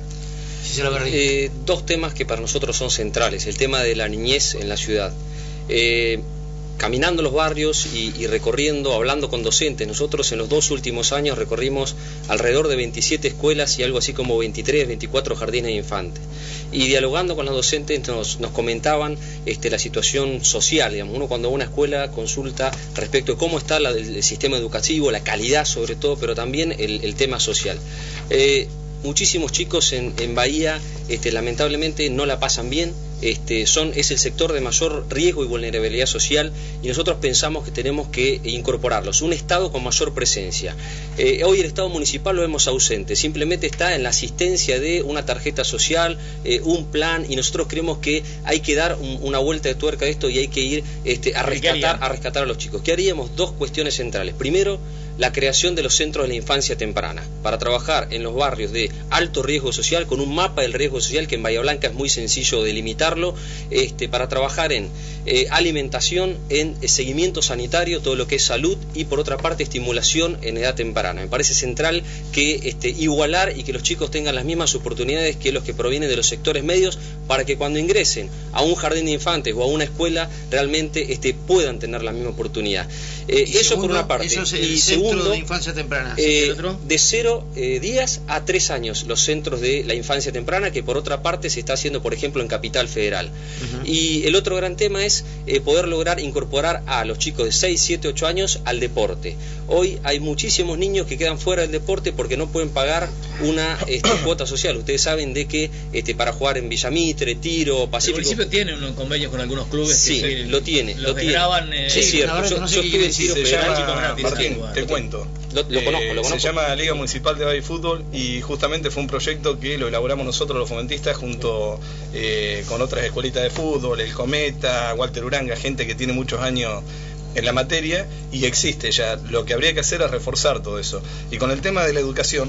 Eh, dos temas que para nosotros son centrales: el tema de la niñez en la ciudad. Eh, caminando los barrios y, y recorriendo, hablando con docentes, nosotros en los dos últimos años recorrimos alrededor de veintisiete escuelas y algo así como veintitrés, veinticuatro jardines de infantes. Y dialogando con los docentes nos, nos comentaban este, la situación social, digamos. Uno cuando va a una escuela consulta respecto de cómo está la, el, el sistema educativo, la calidad sobre todo, pero también el, el tema social. Eh, Muchísimos chicos en, en Bahía este, lamentablemente no la pasan bien, este, son, es el sector de mayor riesgo y vulnerabilidad social, y nosotros pensamos que tenemos que incorporarlos, un Estado con mayor presencia. Eh, hoy el Estado municipal lo vemos ausente, simplemente está en la asistencia de una tarjeta social, eh, un plan, y nosotros creemos que hay que dar un, una vuelta de tuerca a esto y hay que ir este, a, rescatar, a rescatar a los chicos. ¿Qué haríamos? Dos cuestiones centrales. Primero, la creación de los centros de la infancia temprana, para trabajar en los barrios de alto riesgo social, con un mapa del riesgo social que en Bahía Blanca es muy sencillo delimitarlo, este, para trabajar en eh, alimentación, en eh, seguimiento sanitario, todo lo que es salud, y por otra parte estimulación en edad temprana. Me parece central que este, igualar y que los chicos tengan las mismas oportunidades que los que provienen de los sectores medios, para que cuando ingresen a un jardín de infantes o a una escuela realmente este, puedan tener la misma oportunidad. Eh, eso segundo, por una parte. Eso es el y centro segundo, de infancia temprana. Eh, ¿El otro? de cero eh, días a tres años los centros de la infancia temprana, que por otra parte se está haciendo por ejemplo en Capital Federal. Uh-huh. Y el otro gran tema es eh, poder lograr incorporar a los chicos de seis, siete, ocho años al deporte. Hoy hay muchísimos niños que quedan fuera del deporte porque no pueden pagar una este, cuota social. Ustedes saben de que este, para jugar en Villamitre, Tiro, Pacífico... El municipio tiene unos convenios con algunos clubes. Sí, que lo tiene. Los lo desgraban, tiene. Eh, sí, es cierto. Yo, no sé yo estuve en Tiro se Federal. llama, Martín, te cuento. Lo, lo eh, conozco, lo conozco. Se llama Liga Municipal de Bahía Fútbol, y justamente fue un proyecto que lo elaboramos nosotros los fomentistas junto eh, con otras escuelitas de fútbol, el Cometa, Walter Uranga, gente que tiene muchos años en la materia, y existe ya. Lo que habría que hacer es reforzar todo eso. Y con el tema de la educación,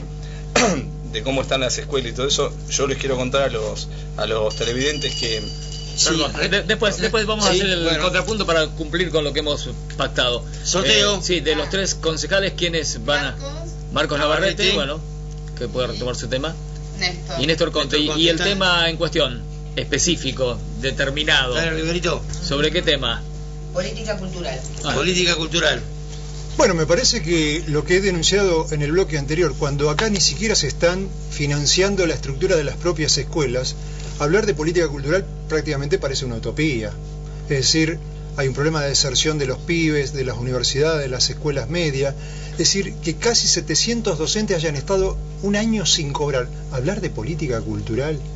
de cómo están las escuelas y todo eso, yo les quiero contar a los a los televidentes que... Sí, de, después, después vamos sí, a hacer el bueno. contrapunto para cumplir con lo que hemos pactado. Sorteo. Eh, sí, de los tres concejales, ¿quiénes van a...? Marcos Navarrete, Navarrete, bueno, que puede retomar su tema. Néstor. Y Néstor Conte. Néstor Conte y, y el está... tema en cuestión, específico, determinado. Dale, Riverito. ¿Sobre qué tema? Política cultural. Ah. Política cultural. Bueno, me parece que lo que he denunciado en el bloque anterior, cuando acá ni siquiera se están financiando la estructura de las propias escuelas, hablar de política cultural prácticamente parece una utopía. Es decir, hay un problema de deserción de los pibes, de las universidades, de las escuelas medias. Es decir, que casi setecientos docentes hayan estado un año sin cobrar. ¿Hablar de política cultural?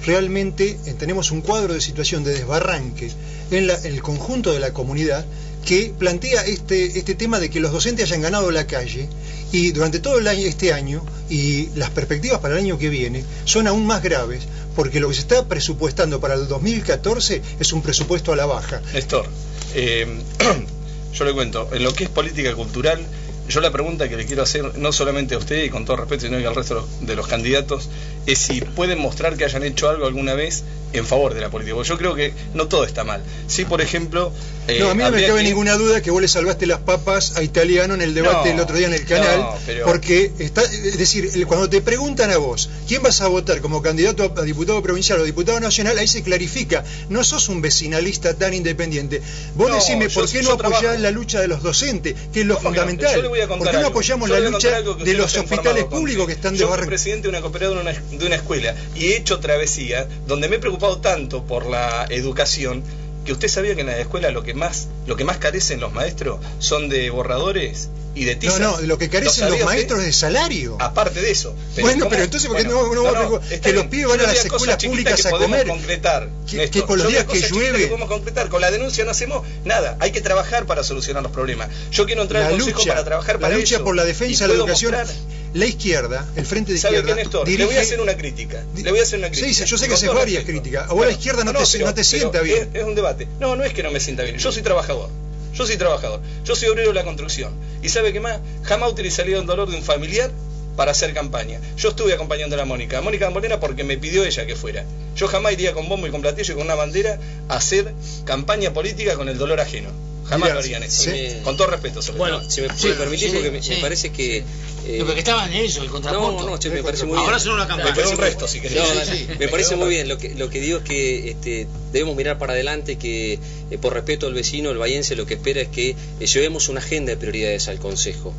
realmente eh, tenemos un cuadro de situación de desbarranque en, la, en el conjunto de la comunidad que plantea este, este tema de que los docentes hayan ganado la calle, y durante todo el año, este año, y las perspectivas para el año que viene son aún más graves, porque lo que se está presupuestando para el dos mil catorce es un presupuesto a la baja. Néstor, eh, yo le cuento, en lo que es política cultural, yo la pregunta que le quiero hacer, no solamente a usted y con todo respeto, sino que al resto de los, de los candidatos, es si pueden mostrar que hayan hecho algo alguna vez en favor de la política, porque yo creo que no todo está mal. Sí, por ejemplo... Eh, no, a mí no me cabe que... ninguna duda que vos le salvaste las papas a Italiano en el debate no, el otro día en el canal, no, pero... porque está, es decir, cuando te preguntan a vos quién vas a votar como candidato a diputado provincial o diputado nacional, ahí se clarifica, no sos un vecinalista tan independiente. Vos no, decime por qué no apoyás trabajo. la lucha de los docentes, que es lo fundamental. No? ¿Por qué no algo. apoyamos yo la lucha de los hospitales públicos que están de Yo barra... soy presidente de una cooperativa de una, de una escuela y he hecho travesía donde me he preocupado tanto por la educación, que usted sabía que en la escuela lo que más lo que más carecen los maestros son de borradores y de tizas. No, no, lo que carecen los maestros es de salario. Aparte de eso. Pero bueno, ¿cómo? Pero entonces, ¿por qué bueno, no, no, no, no que bien. los pibes van a las escuelas públicas a comer? Concretar, que, que con los días que llueve... Que podemos concretar. Con la denuncia no hacemos nada. Hay que trabajar para solucionar los problemas. Yo quiero entrar la al consejo lucha, para trabajar para La lucha eso. por la defensa de la educación... Mostrar... La izquierda, el frente de ¿Sabe izquierda... qué, Néstor? dirige... Le voy a hacer una crítica. Le voy a hacer una crítica. Sí, yo sé que haces varias críticas. A vos la izquierda no, no, te, pero, no te sienta bien. Es, es un debate. No, no es que no me sienta bien. Yo soy trabajador. Yo soy trabajador. Yo soy obrero de la construcción. ¿Y sabe qué más? Jamás utilizaría el dolor de un familiar para hacer campaña. Yo estuve acompañando a la Mónica. A Mónica Molena porque me pidió ella que fuera. Yo jamás iría con bombo y con platillo y con una bandera a hacer campaña política con el dolor ajeno. Jamás Mirá, lo harían eso. Sí. Con todo respeto. Sobre bueno, todo. si me, sí, me permitís, sí, porque me, sí. me parece que... Eh, lo que estaba en eso, el contrapunto. No, no, che, me parece muy bien. Ahora son una campaña. Me parece un resto, si querés. No, sí, me, me parece muy bien. Lo que, lo que digo es que este, debemos mirar para adelante, que eh, por respeto al vecino, el bahiense, lo que espera es que eh, llevemos una agenda de prioridades al Consejo.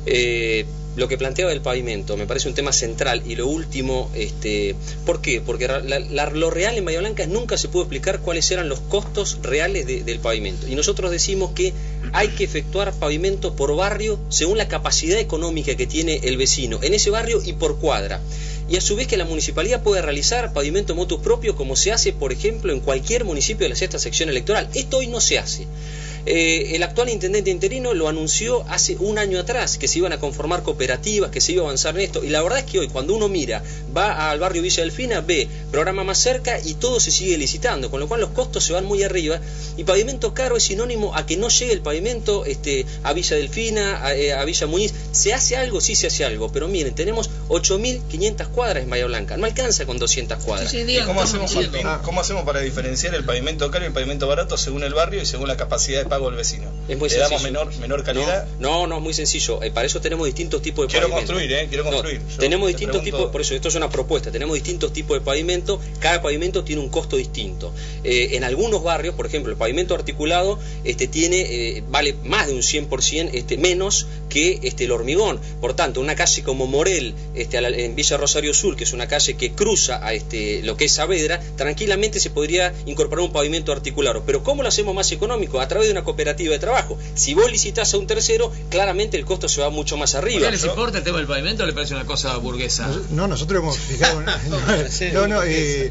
Eh, lo que planteaba el pavimento me parece un tema central, y lo último, este, ¿por qué? Porque la, la, lo real en Bahía Blanca nunca se pudo explicar cuáles eran los costos reales de, del pavimento, y nosotros decimos que hay que efectuar pavimento por barrio según la capacidad económica que tiene el vecino en ese barrio y por cuadra, y a su vez que la municipalidad puede realizar pavimento motus propio como se hace, por ejemplo, en cualquier municipio de la sexta sección electoral. Esto hoy no se hace. Eh, el actual intendente interino lo anunció hace un año atrás, que se iban a conformar cooperativas, que se iba a avanzar en esto, y la verdad es que hoy cuando uno mira, va al barrio Villa Delfina, ve programa más cerca y todo se sigue licitando, con lo cual los costos se van muy arriba, y pavimento caro es sinónimo a que no llegue el pavimento este, a Villa Delfina, a, eh, a Villa Muñiz. ¿Se hace algo? Sí se hace algo, pero miren, tenemos ocho mil quinientas cuadras en Bahía Blanca, no alcanza con doscientas cuadras. Sí, sí, digan, ¿Y cómo, hacemos para, ¿Cómo hacemos para diferenciar el pavimento caro y el pavimento barato según el barrio y según la capacidad de pago del vecino? Es muy ¿Le sencillo. damos menor, menor calidad? No, no, no, es muy sencillo. Eh, para eso tenemos distintos tipos de quiero pavimento. Construir, eh, quiero construir, no, tenemos distintos pregunto... tipos, por eso esto es una propuesta, tenemos distintos tipos de pavimento, cada pavimento tiene un costo distinto. Eh, en algunos barrios, por ejemplo, el pavimento articulado este, tiene eh, vale más de un cien por ciento este, menos que este, el hormigón. Por tanto, una calle como Morel, este, en Villa Rosario Sur, que es una calle que cruza a este, lo que es Saavedra, tranquilamente se podría incorporar un pavimento articulado. Pero ¿cómo lo hacemos más económico? A través de una cooperativa de trabajo. Si vos licitas a un tercero, claramente el costo se va mucho más arriba. ¿A les importa el tema del pavimento o le parece una cosa burguesa? No, nosotros hemos fijado... no, no, eh,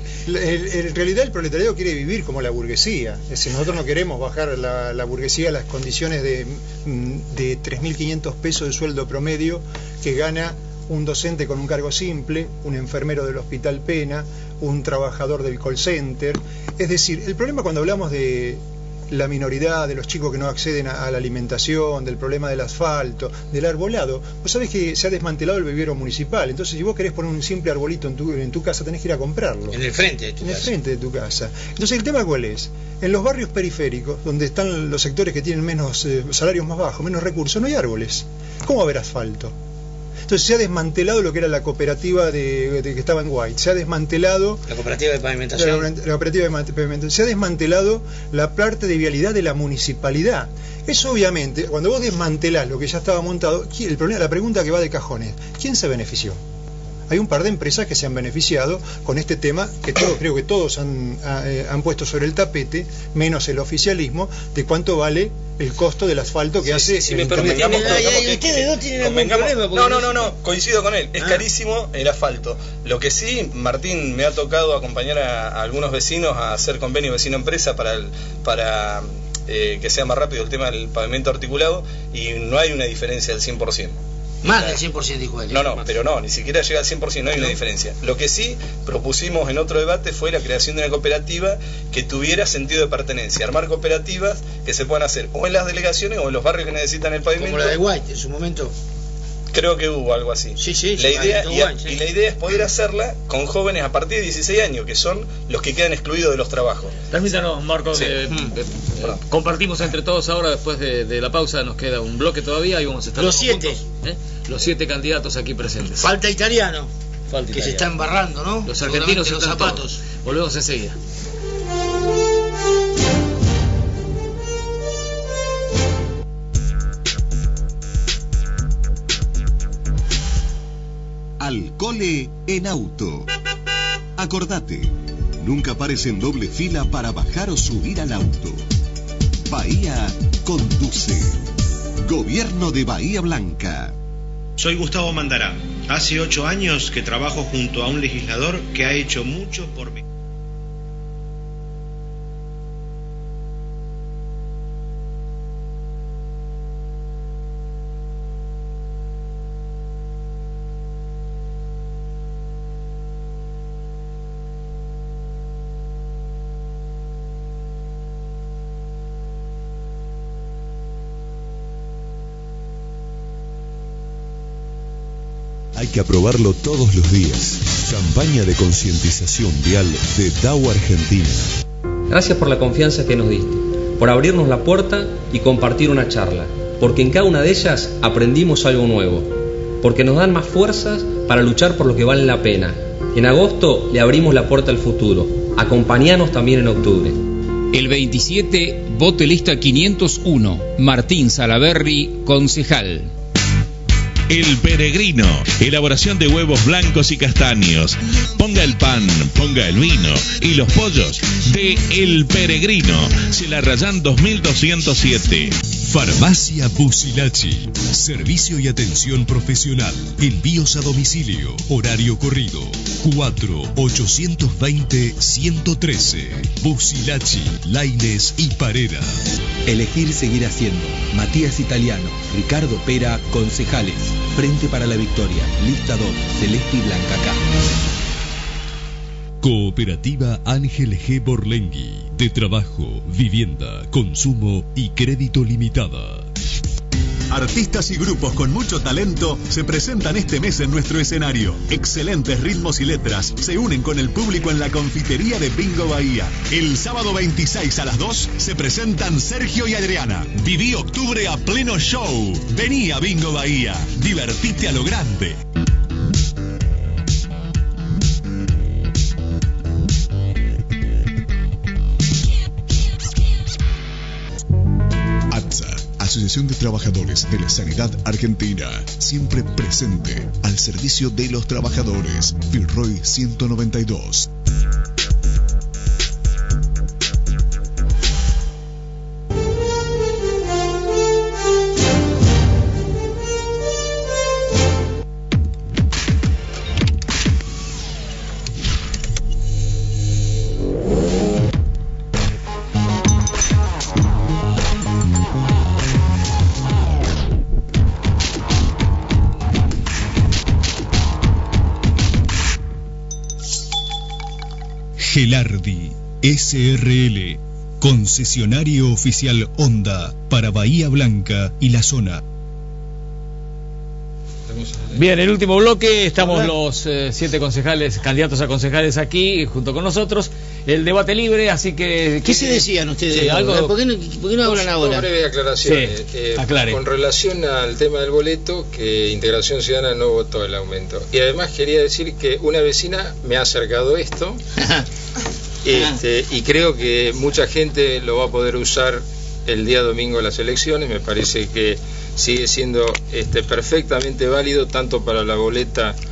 en realidad el proletariado quiere vivir como la burguesía. Es decir, nosotros no queremos bajar la, la burguesía a las condiciones de, de tres mil quinientos pesos de sueldo promedio que gana un docente con un cargo simple, un enfermero del Hospital Pena, un trabajador del call center. Es decir, el problema cuando hablamos de la minoridad, de los chicos que no acceden a, a la alimentación, del problema del asfalto, del arbolado, vos sabés que se ha desmantelado el vivero municipal, entonces si vos querés poner un simple arbolito en tu, en tu casa tenés que ir a comprarlo. En el frente de tu en casa. el frente de tu casa. Entonces el tema cuál es, en los barrios periféricos, donde están los sectores que tienen menos eh, salarios más bajos, menos recursos, no hay árboles. ¿Cómo va a haber asfalto? Entonces se ha desmantelado lo que era la cooperativa de, de que estaba en White, se ha desmantelado la cooperativa de pavimentación, la, la cooperativa de pavimentación, se ha desmantelado la parte de vialidad de la municipalidad. Eso obviamente, cuando vos desmantelás lo que ya estaba montado, el problema, la pregunta que va de cajón es, ¿quién se benefició? Hay un par de empresas que se han beneficiado con este tema, que todos, creo que todos han, eh, han puesto sobre el tapete, menos el oficialismo, de cuánto vale el costo del asfalto que sí, hace... Si me permitamos, ustedes dos tienen algún problema. No, no, no, no, coincido con él, es ah. carísimo el asfalto. Lo que sí, Martín, me ha tocado acompañar a, a algunos vecinos a hacer convenio vecino-empresa para, el, para eh, que sea más rápido el tema del pavimento articulado, y no hay una diferencia del cien por ciento. Más del cien por ciento dijo él. No, no, pero no, ni siquiera llega al cien por ciento, no hay una diferencia. Lo que sí propusimos en otro debate fue la creación de una cooperativa que tuviera sentido de pertenencia, armar cooperativas que se puedan hacer o en las delegaciones o en los barrios que necesitan el pavimento. Como la de White en su momento. Creo que hubo algo así. Sí, sí, la sí, idea, y, White, sí. y la idea es poder hacerla con jóvenes a partir de dieciséis años, que son los que quedan excluidos de los trabajos. Permítanos, Marco, Sí. eh, eh, eh, compartimos entre todos ahora, después de, de la pausa, nos queda un bloque todavía y vamos a estar Los todos siete. juntos, ¿eh? Los siete candidatos aquí presentes. Falta italiano. Falta que italiano. se está embarrando, ¿no? Los argentinos los están zapatos. todos. Volvemos enseguida. Al cole en auto. Acordate, nunca pares en doble fila para bajar o subir al auto. Bahía conduce. Gobierno de Bahía Blanca. Soy Gustavo Mandará. Hace ocho años que trabajo junto a un legislador que ha hecho mucho por mí. Hay que aprobarlo todos los días. Campaña de concientización vial de Dow Argentina. Gracias por la confianza que nos diste, por abrirnos la puerta y compartir una charla, porque en cada una de ellas aprendimos algo nuevo, porque nos dan más fuerzas para luchar por lo que vale la pena. En agosto le abrimos la puerta al futuro. Acompañanos también en octubre. El veintisiete, vote lista quinientos uno, Martín Salaberry, concejal. El Peregrino, elaboración de huevos blancos y castaños. Ponga el pan, ponga el vino y los pollos de El Peregrino. Celarrayán dos mil doscientos siete. Farmacia Busilachi. Servicio y atención profesional. Envíos a domicilio. Horario corrido. cuatro ochocientos veinte ciento trece. Busilachi, Laines y Parera. Elegir seguir haciendo. Matías Italiano, Ricardo Pera, concejales. Frente para la Victoria. Lista dos, Celeste y Blanca K. Cooperativa Ángel G. Borlengui, de trabajo, vivienda, consumo y crédito limitada. Artistas y grupos con mucho talento se presentan este mes en nuestro escenario. Excelentes ritmos y letras se unen con el público en la confitería de Bingo Bahía. El sábado veintiséis a las dos se presentan Sergio y Adriana. Viví octubre a pleno show. Vení a Bingo Bahía. Divertite a lo grande. Asociación de Trabajadores de la Sanidad Argentina, siempre presente al servicio de los trabajadores. Vilroy ciento noventa y dos. Gelardi S R L, concesionario oficial Honda para Bahía Blanca y la zona. Bien, el último bloque, estamos los eh, siete concejales, candidatos a concejales aquí junto con nosotros. El debate libre, así que... ¿Qué se decían ustedes? Sí, algo... ¿Por qué no, por qué no hablan ahora? Una breve aclaración. Sí, eh, aclare. Con relación al tema del boleto, que Integración Ciudadana no votó el aumento. Y además quería decir que una vecina me ha acercado esto. Este, y creo que mucha gente lo va a poder usar el día domingo de las elecciones. Me parece que sigue siendo este, perfectamente válido tanto para la boleta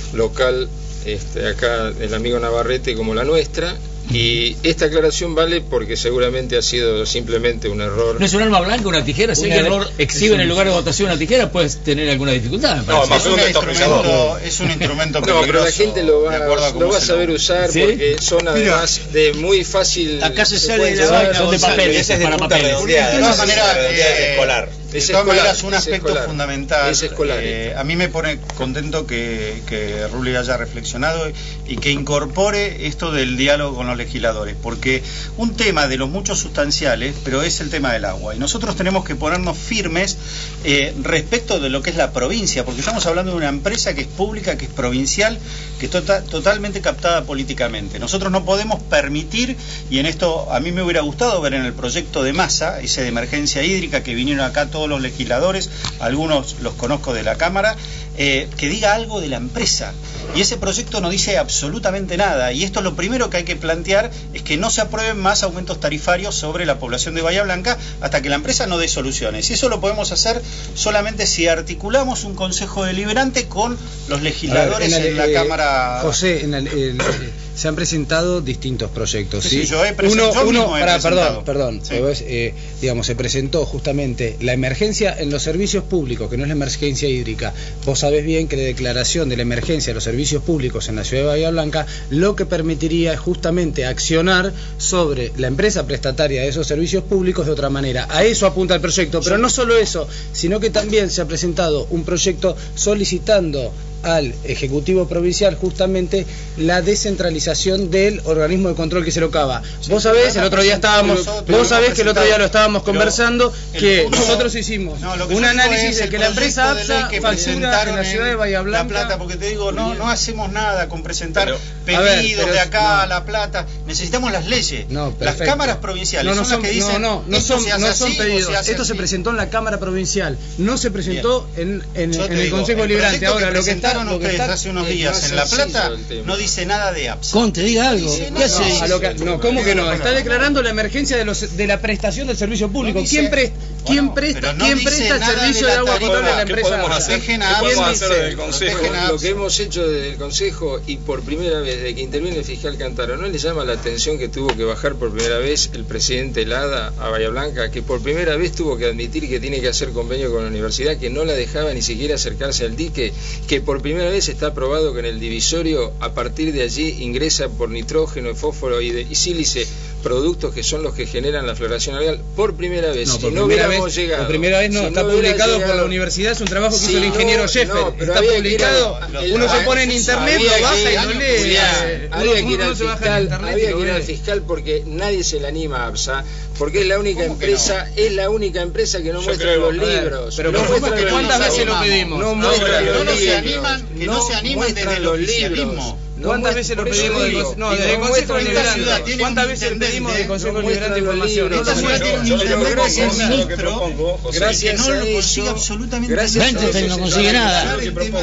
local, este, acá el amigo Navarrete, como la nuestra. Y esta aclaración vale porque seguramente ha sido simplemente un error. No es un arma blanca, una tijera. Si Un alguien error exhibe en el lugar de votación una tijera, puedes tener alguna dificultad. No, más es, un instrumento, es un instrumento peligroso. No, pero la gente lo va, a, lo va a saber usar, ¿sí? Porque son además Mira, de muy fácil. Acá se sale de la vaina, son de papel, ese es de para papel. De todas maneras, eh, escolar. De todas maneras, un aspecto escolar, fundamental. Es escolar, eh, a mí me pone contento que, que Rulli haya reflexionado y que incorpore esto del diálogo con los legisladores, porque un tema de los muchos sustanciales, pero es el tema del agua, y nosotros tenemos que ponernos firmes eh, respecto de lo que es la provincia, porque estamos hablando de una empresa que es pública, que es provincial, que está totalmente captada políticamente. Nosotros no podemos permitir, y en esto a mí me hubiera gustado ver en el proyecto de Massa, ese de emergencia hídrica que vinieron acá todos los legisladores, algunos los conozco de la Cámara, eh, que diga algo de la empresa, y ese proyecto no dice absolutamente nada, y esto es lo primero que hay que plantear, es que no se aprueben más aumentos tarifarios sobre la población de Bahía Blanca hasta que la empresa no dé soluciones, y eso lo podemos hacer solamente si articulamos un consejo deliberante con los legisladores ver, en, el, en la eh, Cámara. José, en el, el, se han presentado distintos proyectos, ¿sí? Sí, yo he presentado, uno, yo uno he para, presentado. perdón, perdón, sí. pues, eh, digamos, se presentó justamente la emergencia en los servicios públicos, que no es la emergencia hídrica. Vos sabés bien que la declaración de la emergencia de los servicios públicos en la ciudad de Bahía Blanca lo que permitiría es justamente accionar sobre la empresa prestataria de esos servicios públicos de otra manera. A eso apunta el proyecto, pero no solo eso, sino que también se ha presentado un proyecto solicitando al Ejecutivo Provincial justamente la descentralización del organismo de control que se lo cava. Sí, vos sabés, el otro día estábamos, vos sabés que el otro día lo estábamos conversando, que punto, nosotros hicimos no, un análisis de que la empresa APSA factura en la ciudad de Bahía Blanca La Plata, porque te digo, no, no hacemos nada con presentar pero, pedidos ver, pero, de acá no. a La Plata, necesitamos las leyes, no, las cámaras provinciales no, no son, son las que dicen no, no, no son, no son así, pedidos, se esto así. se presentó en la Cámara Provincial, no se presentó Bien. en, en, en el digo, Consejo Deliberante. Ahora lo que está lo que está hace unos días en La Plata no dice nada de APSA. Conte, diga algo. Dice, ¿Qué hace? No, a lo que, no, ¿cómo que no? Está declarando la emergencia de los de la prestación del servicio público. No dice, ¿Quién, pre, ¿quién presta, no ¿quién presta el servicio de, de agua potable a la empresa? ¿Qué podemos hacer? ¿Qué podemos hacer desde el Consejo? Lo que hemos hecho desde el Consejo y por primera vez desde que interviene el fiscal Cantaro, ¿no le llama la atención que tuvo que bajar por primera vez el presidente Lada a Bahía Blanca, que por primera vez tuvo que admitir que tiene que hacer convenio con la universidad, que no la dejaba ni siquiera acercarse al dique, que por primera vez está aprobado que en el divisorio a partir de allí ingresa por nitrógeno, fósforo y, de, y sílice productos que son los que generan la floración algal por primera vez. No, por si no primera hubiéramos vez, llegado. Por primera vez no, si está no publicado llegado, por la universidad, es un trabajo que si hizo el ingeniero no, Sheffer. No, está publicado, el, uno se pone en internet, lo baja y lo lee. Había que ir al fiscal, había que ir al fiscal porque nadie se le anima a APSA, porque es la única empresa, no? es la única empresa que no Yo muestra creo, los libros. Pero no muestra que ¿cuántas veces lo pedimos? No muestra los libros. Se animan, que no se animan desde el oficialismo. ¿Cuántas veces lo pedimos del Consejo? No, desde el Consejo Deliberante. ¿Cuántas veces lo pedimos del Consejo Deliberante de Información? Esta ciudad tiene un intendente que es ministro, gracias que no lo consigue absolutamente nada. No consigue nada.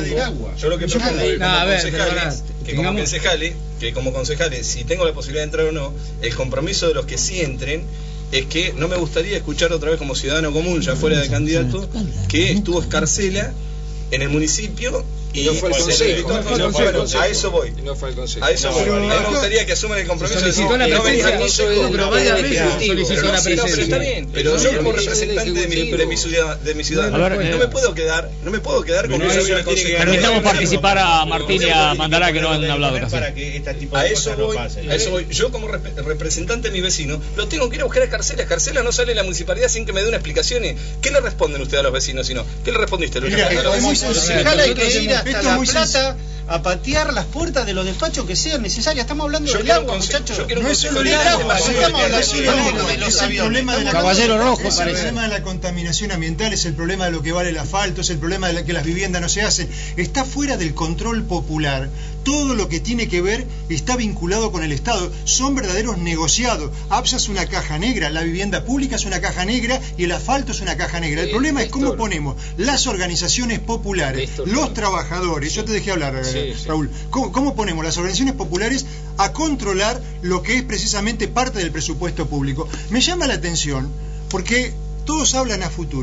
Yo lo que propongo es como concejales, que como concejales, que como concejales, si tengo la posibilidad de entrar o no, el compromiso de los que sí entren es que no me gustaría escuchar otra vez como ciudadano común, ya fuera de candidato, que estuvo Escarcela en el municipio y no fue el consejo, no, no, no fue el consejo. A eso voy. No fue el consejo. A eso voy. A mí me gustaría que asuman el compromiso. Solicitó la presencia, pero varias veces solicitó la presencia. Pero está bien. Pero yo como representante de mi, de mi ciudad, de mi ciudad, no me puedo quedar, no me puedo quedar con que yo soy una consejera. Permitamos participar a Martín y a Mandará que no han hablado casi. Para que este tipo de cosas no pasen. A eso voy. Yo como representante de mi vecino, lo tengo que ir a buscar a Escarcela. Escarcela no sale de la municipalidad sin que me dé una explicación. ¿Qué le responden ustedes a los vecinos si no? ¿Qué le respondiste? Mira, es muy sencillo. Hay que ir hasta La Plata a patear las puertas de los despachos que sean necesarias. Estamos hablando yo del agua, muchachos. No es solo el agua, estamos hablando de los aviones. Caballero Rojo, es el problema de la contaminación ambiental, es el problema de lo que vale el asfalto, es el problema de que las viviendas no se hacen. Está fuera del control popular. Todo lo que tiene que ver está vinculado con el Estado. Son verdaderos negociados. APSA es una caja negra, la vivienda pública es una caja negra y el asfalto es una caja negra. El problema es cómo ponemos las organizaciones populares, los trabajadores, yo te dejé hablar, sí, Raúl, sí. ¿Cómo, ¿cómo ponemos las organizaciones populares a controlar lo que es precisamente parte del presupuesto público? Me llama la atención porque todos hablan a futuro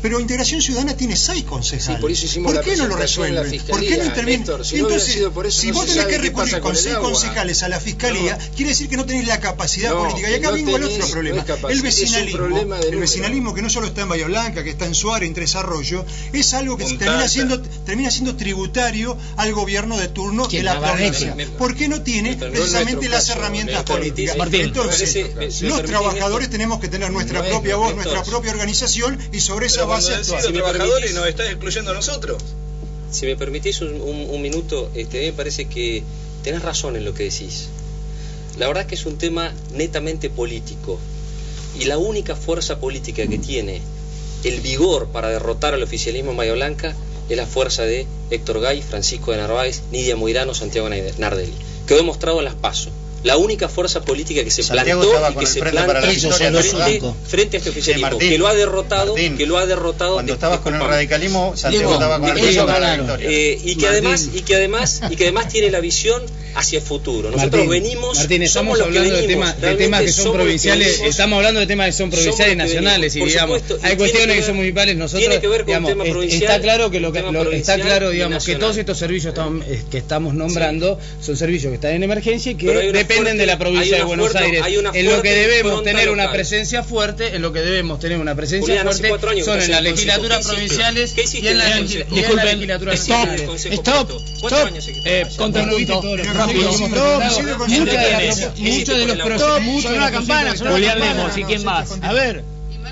pero Integración Ciudadana tiene seis concejales. Sí, por eso hicimos ¿Por qué la no lo presentación en la resuelven? ¿Por qué no Fiscalía, intervienen? Néstor? Si no Entonces, hubiera sido por eso, si no vos se tenés sabe que qué recurrir pasa con con el seis agua. concejales a la Fiscalía, No. quiere decir que no tenés la capacidad No, política. Y que acá no vengo al tenés- otro problema. no es capacidad, El es un vecinalismo, problema de el número. vecinalismo que no solo está en Bahía Blanca, que está en Suárez, en Tres Arroyos, es algo que Punta termina Alta. siendo, termina siendo tributario al gobierno de turno de ¿Quién? la Navarrete. provincia. ¿Por qué no tiene Pero no precisamente en nuestro las caso, herramientas Néstor. políticas? Martín. Entonces, Si me permitís, los Néstor. trabajadores tenemos que tener nuestra No es, propia voz, Néstor. nuestra propia organización y sobre esa Pero cuando base decís actuar. los Si me trabajadores permitís- nos estás excluyendo a nosotros. Si me permitís un, un- un minuto, este, a mí me parece que tenés razón en lo que decís. La verdad que es un tema netamente político. Y la única fuerza política que tiene el vigor para derrotar al oficialismo en Bahía Blanca es la fuerza de Héctor Gay, Francisco de Narváez, Nidia Moirano, Santiago Nardelli. Quedó demostrado en las PASO. La única fuerza política que se Santiago plantó estaba y con que el se Frente para la planta Victoria, frente, ¿verdad? frente a este oficialismo, Martín, que lo ha derrotado, Martín, que lo ha derrotado. Cuando de- estabas con el disculpame. radicalismo, Santiago Digo, estaba con el eso Frente para la ganaron. Victoria. Eh, y que además y que además y que además tiene la visión hacia el futuro. Nosotros Martín, venimos Martín, estamos somos los que hablando de, venimos, temas, de temas que realmente son somos los que provinciales, venimos. estamos hablando de temas que son provinciales y Somos los que nacionales y venimos, por digamos, supuesto, y hay tiene cuestiones que que ver- son municipales, nosotros tiene que ver con digamos, tema es- provincial, está claro que lo que tema lo- está provincial claro y digamos que nacional. todos estos servicios estamos- eh, que estamos nombrando son servicios que están en emergencia y que Pero hay una dependen fuerte- de la provincia hay de una Buenos fuerte- Aires. hay una En lo que fuerte debemos impronta tener una local. presencia fuerte, en lo que debemos tener una presencia Julián, hace fuerte cuatro años que son estás en las en el consejo. legislaturas ¿Qué hiciste? provinciales ¿Qué hiciste y en las en el legis- consejo? y en las Disculpen, legislaturas stop, nacionales. stop, ¿Cuántos stop. años se Eh, contrapunto. Rápido, Hemos no, presentado sigue con muchas de las Julián. propu- muchos de los Stop, procesos, muchos de sonó los la campana, procesos- sonó la Julián campana. Lemos, ¿y quién más? A ver.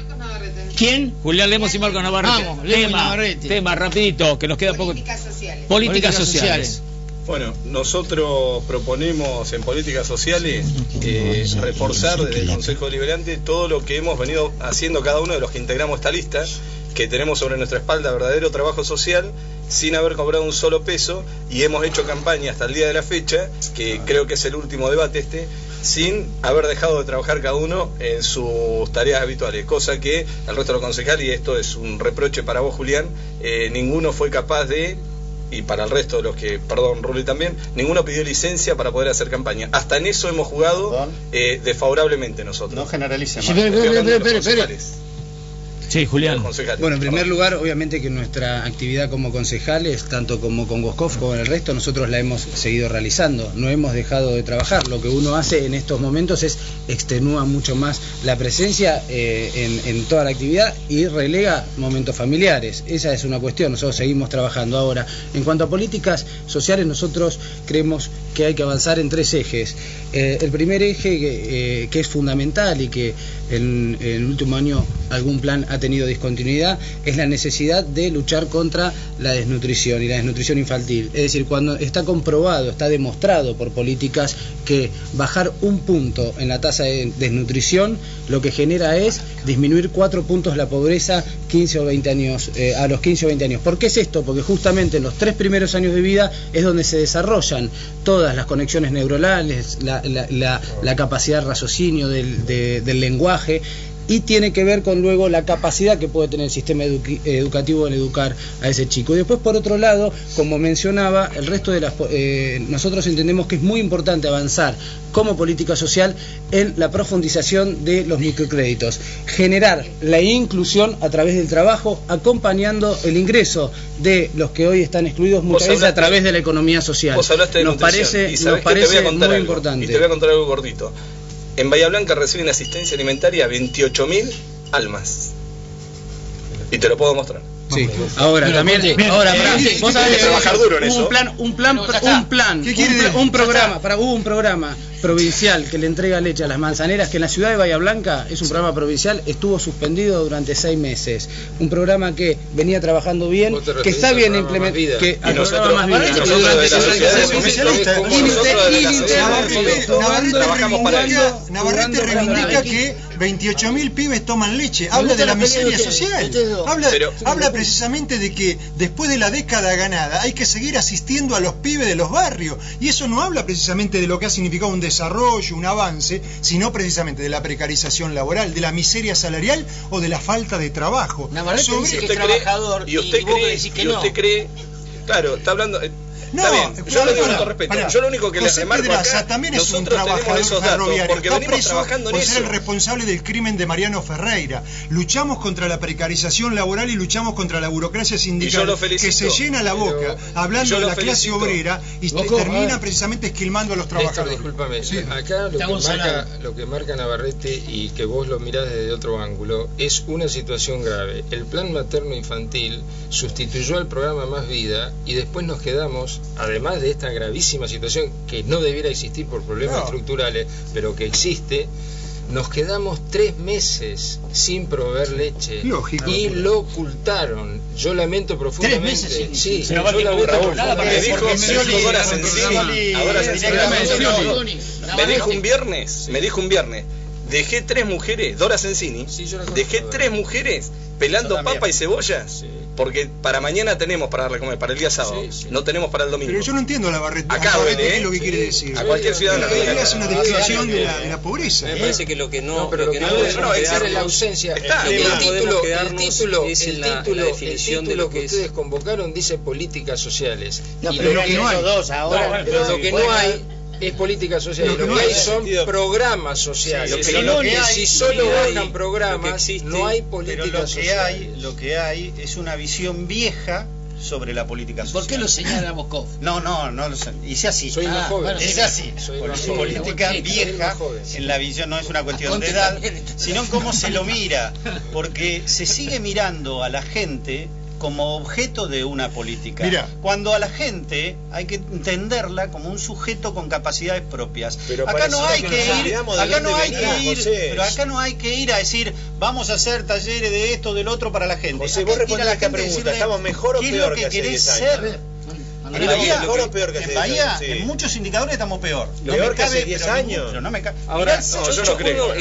¿Quién? Julián Lemos y Marco Navarrete. Vamos, Lemos y tema, Navarrete. tema, rapidito, que nos queda poco. Políticas sociales. Políticas Políticas sociales. Bueno, nosotros proponemos en políticas sociales eh, reforzar desde el Consejo Deliberante todo lo que hemos venido haciendo cada uno de los que integramos esta lista, que tenemos sobre nuestra espalda verdadero trabajo social sin haber cobrado un solo peso y hemos hecho campaña hasta el día de la fecha, que creo que es el último debate este, sin haber dejado de trabajar cada uno en sus tareas habituales, cosa que el resto de los concejales, y esto es un reproche para vos, Julián, eh, ninguno fue capaz de, y para el resto de los que, perdón, Ruli también, ninguno pidió licencia para poder hacer campaña. Hasta en eso hemos jugado eh, desfavorablemente nosotros. No generalicemos. Sí, pero, Estoy pero, hablando de pero, los pero, concejales. Sí, Julián. Los concejales. Bueno, en primer Perdón. lugar, obviamente que nuestra actividad como concejales, tanto como con Goscoff como en el resto, nosotros la hemos seguido realizando, no hemos dejado de trabajar. Lo que uno hace en estos momentos es extenúa mucho más la presencia eh, en, en toda la actividad y relega momentos familiares. Esa es una cuestión, nosotros seguimos trabajando. Ahora, en cuanto a políticas sociales, nosotros creemos que hay que avanzar en tres ejes. Eh, el primer eje que, eh, que es fundamental y que en, en el último año algún plan ha tenido discontinuidad es la necesidad de luchar contra la desnutrición y la desnutrición infantil. Es decir, cuando está comprobado, está demostrado por políticas que bajar un punto en la tasa de desnutrición lo que genera es disminuir cuatro puntos la pobreza quince o veinte años, eh, a los quince o veinte años. ¿Por qué es esto? Porque justamente en los tres primeros años de vida es donde se desarrollan todas las conexiones neuronales, la, la, la, la capacidad de raciocinio del, de, del lenguaje, y tiene que ver con luego la capacidad que puede tener el sistema edu- educativo en educar a ese chico. Y después, por otro lado, como mencionaba, el resto de las eh, nosotros entendemos que es muy importante avanzar como política social en la profundización de los microcréditos, generar la inclusión a través del trabajo, acompañando el ingreso de los que hoy están excluidos muchas veces a través de la economía social. Vos hablaste de nos nutrición, parece, y sabés nos que te voy a parece contar muy algo, importante. Y te voy a contar algo gordito. En Bahía Blanca reciben asistencia alimentaria veintiocho mil almas. Y te lo puedo mostrar. Sí. Ahora Pero, también, bien, ahora, bien, pará, bien, vos hay sabés que que trabajar duro en hubo eso. un plan, un plan, No, ya está. un plan, ¿Qué un, quiere pla- decir? un Ya programa, está. para hubo un programa provincial que le entrega leche a las manzaneras, que en la ciudad de Bahía Blanca es un programa provincial, estuvo suspendido durante seis meses. Un programa que venía trabajando bien, Vos te que referís está al bien programa Más implementado, Vida. que Y al nosotros- programa Más Vida, nosotros que durante de la seis sociedad meses especialista, como nosotros de la sociedad Navarrete, civil, Navarrete trabajamos para reivindica, eso. Navarrete reivindica que veintiocho mil pibes toman leche. Habla de la miseria social. Habla, Pero- habla precisamente de que después de la década ganada hay que seguir asistiendo a los pibes de los barrios. Y eso no habla precisamente de lo que ha significado un desarrollo, un avance, sino precisamente de la precarización laboral, de la miseria salarial o de la falta de trabajo. Navarrete Sobre- dice que es usted cree- trabajador y usted y vos cree, decís que y no. usted cree, claro, está hablando, eh, No, está bien. Yo lo digo con todo respeto. Para, yo lo único que les remarco Pedraza acá, también es un nosotros tenemos esos datos porque está venimos preso trabajando en por eso. ser el responsable del crimen de Mariano Ferreira. Luchamos contra la precarización laboral y luchamos contra la burocracia sindical que se llena la boca hablando de la clase obrera y te, termina precisamente esquilmando a los trabajadores. Discúlpame, sí. Acá lo que, marca, lo que marca Navarrete y que vos lo mirás desde otro ángulo es una situación grave. El plan materno-infantil sustituyó al programa Más Vida y después nos quedamos, además de esta gravísima situación que no debiera existir por problemas no. estructurales, pero que existe, nos quedamos tres meses sin proveer leche. Lógico. Y lo ocultaron. Yo lamento profundamente. ¿Tres meses? Sí, sí, yo lamento profundamente. Me dijo Dora Sensini, me dijo un viernes, me dijo un viernes, dejé tres mujeres, Dora Sensini, sí, dejé tres mujeres pelando papa y cebolla. Sí. Porque para mañana tenemos para darle comer, para el día sábado, sí, sí. no tenemos para el domingo. Pero yo no entiendo la Barreta. Acá ¿eh? ¿qué es lo que sí. quiere decir? A cualquier ciudadano. Es una descripción de la, de la pobreza. Me parece que lo que no, no pero lo que, que no podemos no, quedarnos es la ausencia. Está, el, el título, el título, es el la, título, la definición el título de lo que, que es. ustedes convocaron dice políticas sociales. No, y pero lo que no hay, dos ahora, no, pero lo que no hay es política social. Lo que, lo que hay son programas sociales. Sí, pero lo que hay, si solo hay, bajan programas, existe, no hay política pero lo que social. hay, lo que hay es una visión vieja sobre la política social. ¿Por qué lo señala Boscov? No, no, no lo sé. Hice así. Soy más ah, joven. Es así. Soy más política joven. vieja en la visión no es una cuestión de edad, sino en cómo se lo mira, porque se sigue mirando a la gente como objeto de una política. Mira. Cuando a la gente hay que entenderla como un sujeto con capacidades propias. Pero acá no hay que, que ir, acá no hay venimos, que ir, José. pero acá no hay que ir a decir vamos a hacer talleres de esto, del otro para la gente. José, vos respondés a esta pregunta, ¿estamos mejor o peor que, que hace diez años? En Bahía, mejor o peor que en, Bahía sí. en muchos indicadores estamos peor. No peor que hace diez años. Pero no me cabe. Ahora, no, yo no creo.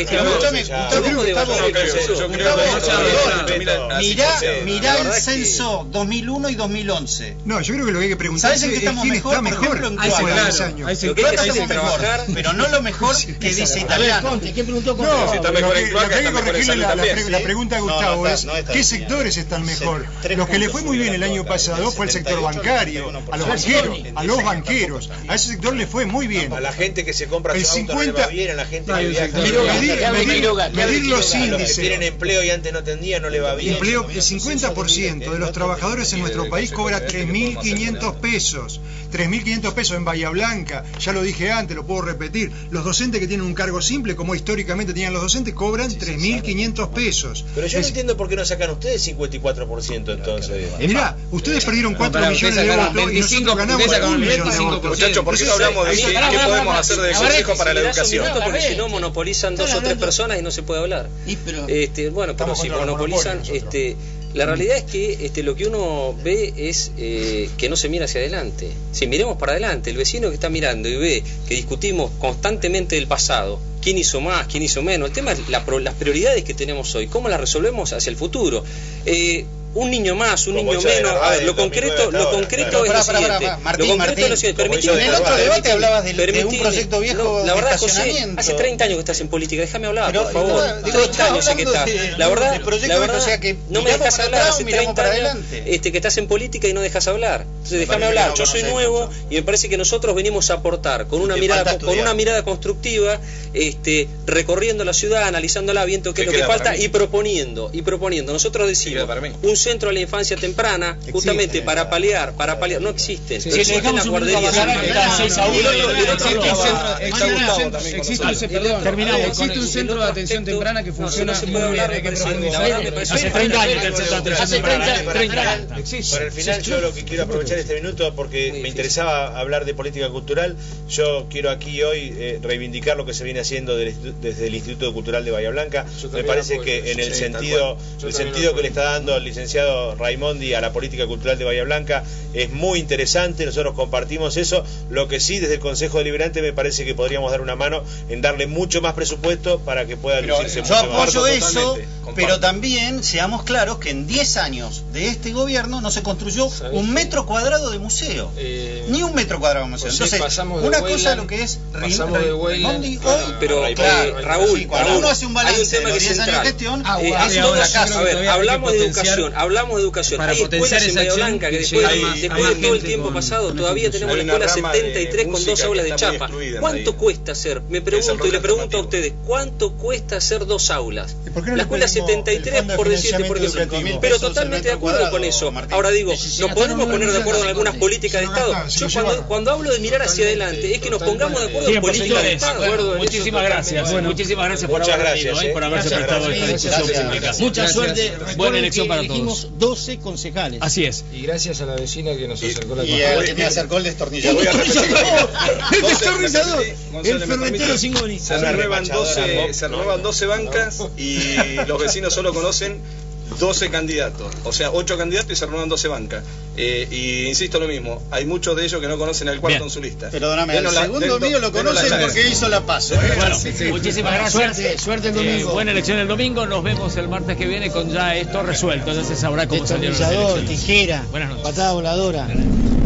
Mirá, mirá el censo dos mil uno y dos mil once. No, yo creo que lo que hay que preguntar es en qué estamos mejor, está mejor, por ejemplo, en cuatro años. Lo que hay que hacer mejor, pero no lo mejor que dice Italiano. ¿Qué preguntó con No, lo que hay que corregirle la pregunta de Gustavo es ¿qué sectores están mejor? Los que le fue muy bien el año pasado fue el sector bancario, a los banqueros, a los banqueros, a ese sector le fue muy bien. A la gente que se compra el su auto cincuenta... no le va bien, a la gente que viaja pero medir, medir, medir los índices. A los que tienen empleo y antes no tendían no le va bien. Empleo, el cincuenta por ciento de los trabajadores en nuestro país cobra tres mil quinientos pesos. tres mil quinientos pesos en Bahía Blanca, ya lo dije antes, lo puedo repetir. Los docentes que tienen un cargo simple, como históricamente tenían los docentes, cobran tres mil quinientos pesos. Pero yo es... no entiendo por qué no sacan ustedes cincuenta y cuatro por ciento entonces. Eh, mirá, ustedes perdieron cuatro millones de votos y nosotros ganamos un millón de votos. Muchachos, ¿por qué no hablamos de qué, qué podemos hacer del Consejo para la Educación? Porque si no monopolizan dos o tres personas y no se puede hablar. Este, bueno, pero si monopolizan, este, la realidad es que este, lo que uno ve es eh, que no se mira hacia adelante. Si miremos para adelante, el vecino que está mirando y ve que discutimos constantemente del pasado, quién hizo más, quién hizo menos, el tema es la, las prioridades que tenemos hoy, cómo las resolvemos hacia el futuro. Eh, un niño más, un niño menos, a ver, lo concreto, lo concreto es lo siguiente. Martín, Martín, en el otro debate hablabas de, de un proyecto viejo la verdad, de José, hace treinta años que estás en política, déjame hablar, pero, por favor. No, treinta años sé que estás. La verdad, la verdad o sea que no me dejas hablar hace treinta años este, que estás en política y no dejas hablar. Entonces déjame hablar, yo soy nuevo y me parece que nosotros venimos a aportar con una mirada con una mirada constructiva, este, recorriendo la ciudad, analizándola, viendo qué es lo que falta y proponiendo, y proponiendo. Nosotros decimos un centro a la infancia temprana, justamente existe, para paliar, para paliar, no existen. Sí, existen las guarderías. Existe un centro de atención temprana que funciona muy bien. Hace treinta años que el centro de atención temprana. Para el final, yo lo que quiero aprovechar este minuto, porque me interesaba hablar de política cultural, yo quiero aquí hoy eh, reivindicar lo que se viene haciendo desde el Instituto Cultural de Bahía Blanca. Me parece que en el sentido, el sentido que le está dando al licenciado Raimondi a la política cultural de Bahía Blanca es muy interesante, nosotros compartimos eso. Lo que sí, desde el Consejo Deliberante me parece que podríamos dar una mano en darle mucho más presupuesto para que pueda lucirse mucho más. Yo apoyo más. eso, pero también seamos claros que en diez años de este gobierno no se construyó un metro cuadrado cuadrado de museo. Eh, Ni un metro cuadrado de museo. Entonces, pasamos de una Weyland, cosa lo que es pasamos de Weyland, hoy, pero eh, claro, Raúl, sí, cuando Raúl, uno hace un balance hay un tema de que es diez años de central. gestión, Ah, eh, ah, es ahora, una casa. a ver, hablamos de educación, hablamos de educación. Para hay escuelas en Bahía Blanca que después, más, después de todo el tiempo con, pasado todavía tenemos la escuela setenta y tres con dos aulas de chapa. ¿Cuánto cuesta hacer? Me pregunto y le pregunto a ustedes, ¿cuánto cuesta hacer dos aulas? No la escuela setenta y tres, por decirte, por ejemplo. Pero totalmente de acuerdo con eso. Ahora digo, nos podemos poner de acuerdo en algunas políticas de Estado. Yo cuando, cuando hablo de mirar hacia adelante, es que nos pongamos de acuerdo en políticas de Estado. Muchísimas gracias. Bueno, muchísimas gracias por haber venido, ¿eh? Por haberse prestado a esta discusión pública. Mucha suerte. Buena elección para todos. Elegimos doce concejales. Así es. Y gracias a la vecina que nos acercó la Y al que me acercó el destornillador. ¡El destornillador! El ferretero Singoni. Se renuevan doce, se renuevan doce bancas y los vecinos solo conocen doce candidatos, o sea, ocho candidatos y se renuevan doce bancas. Eh, y insisto lo mismo, hay muchos de ellos que no conocen al cuarto en su lista. Perdóname, el segundo mío lo conocen porque hizo la paso. ¿eh? Bueno, sí, sí. Muchísimas gracias. Suerte, suerte el domingo. Eh, buena elección el domingo. Nos vemos el martes que viene con ya esto resuelto. Ya se sabrá cómo salieron las elecciones. Tijera, patada voladora.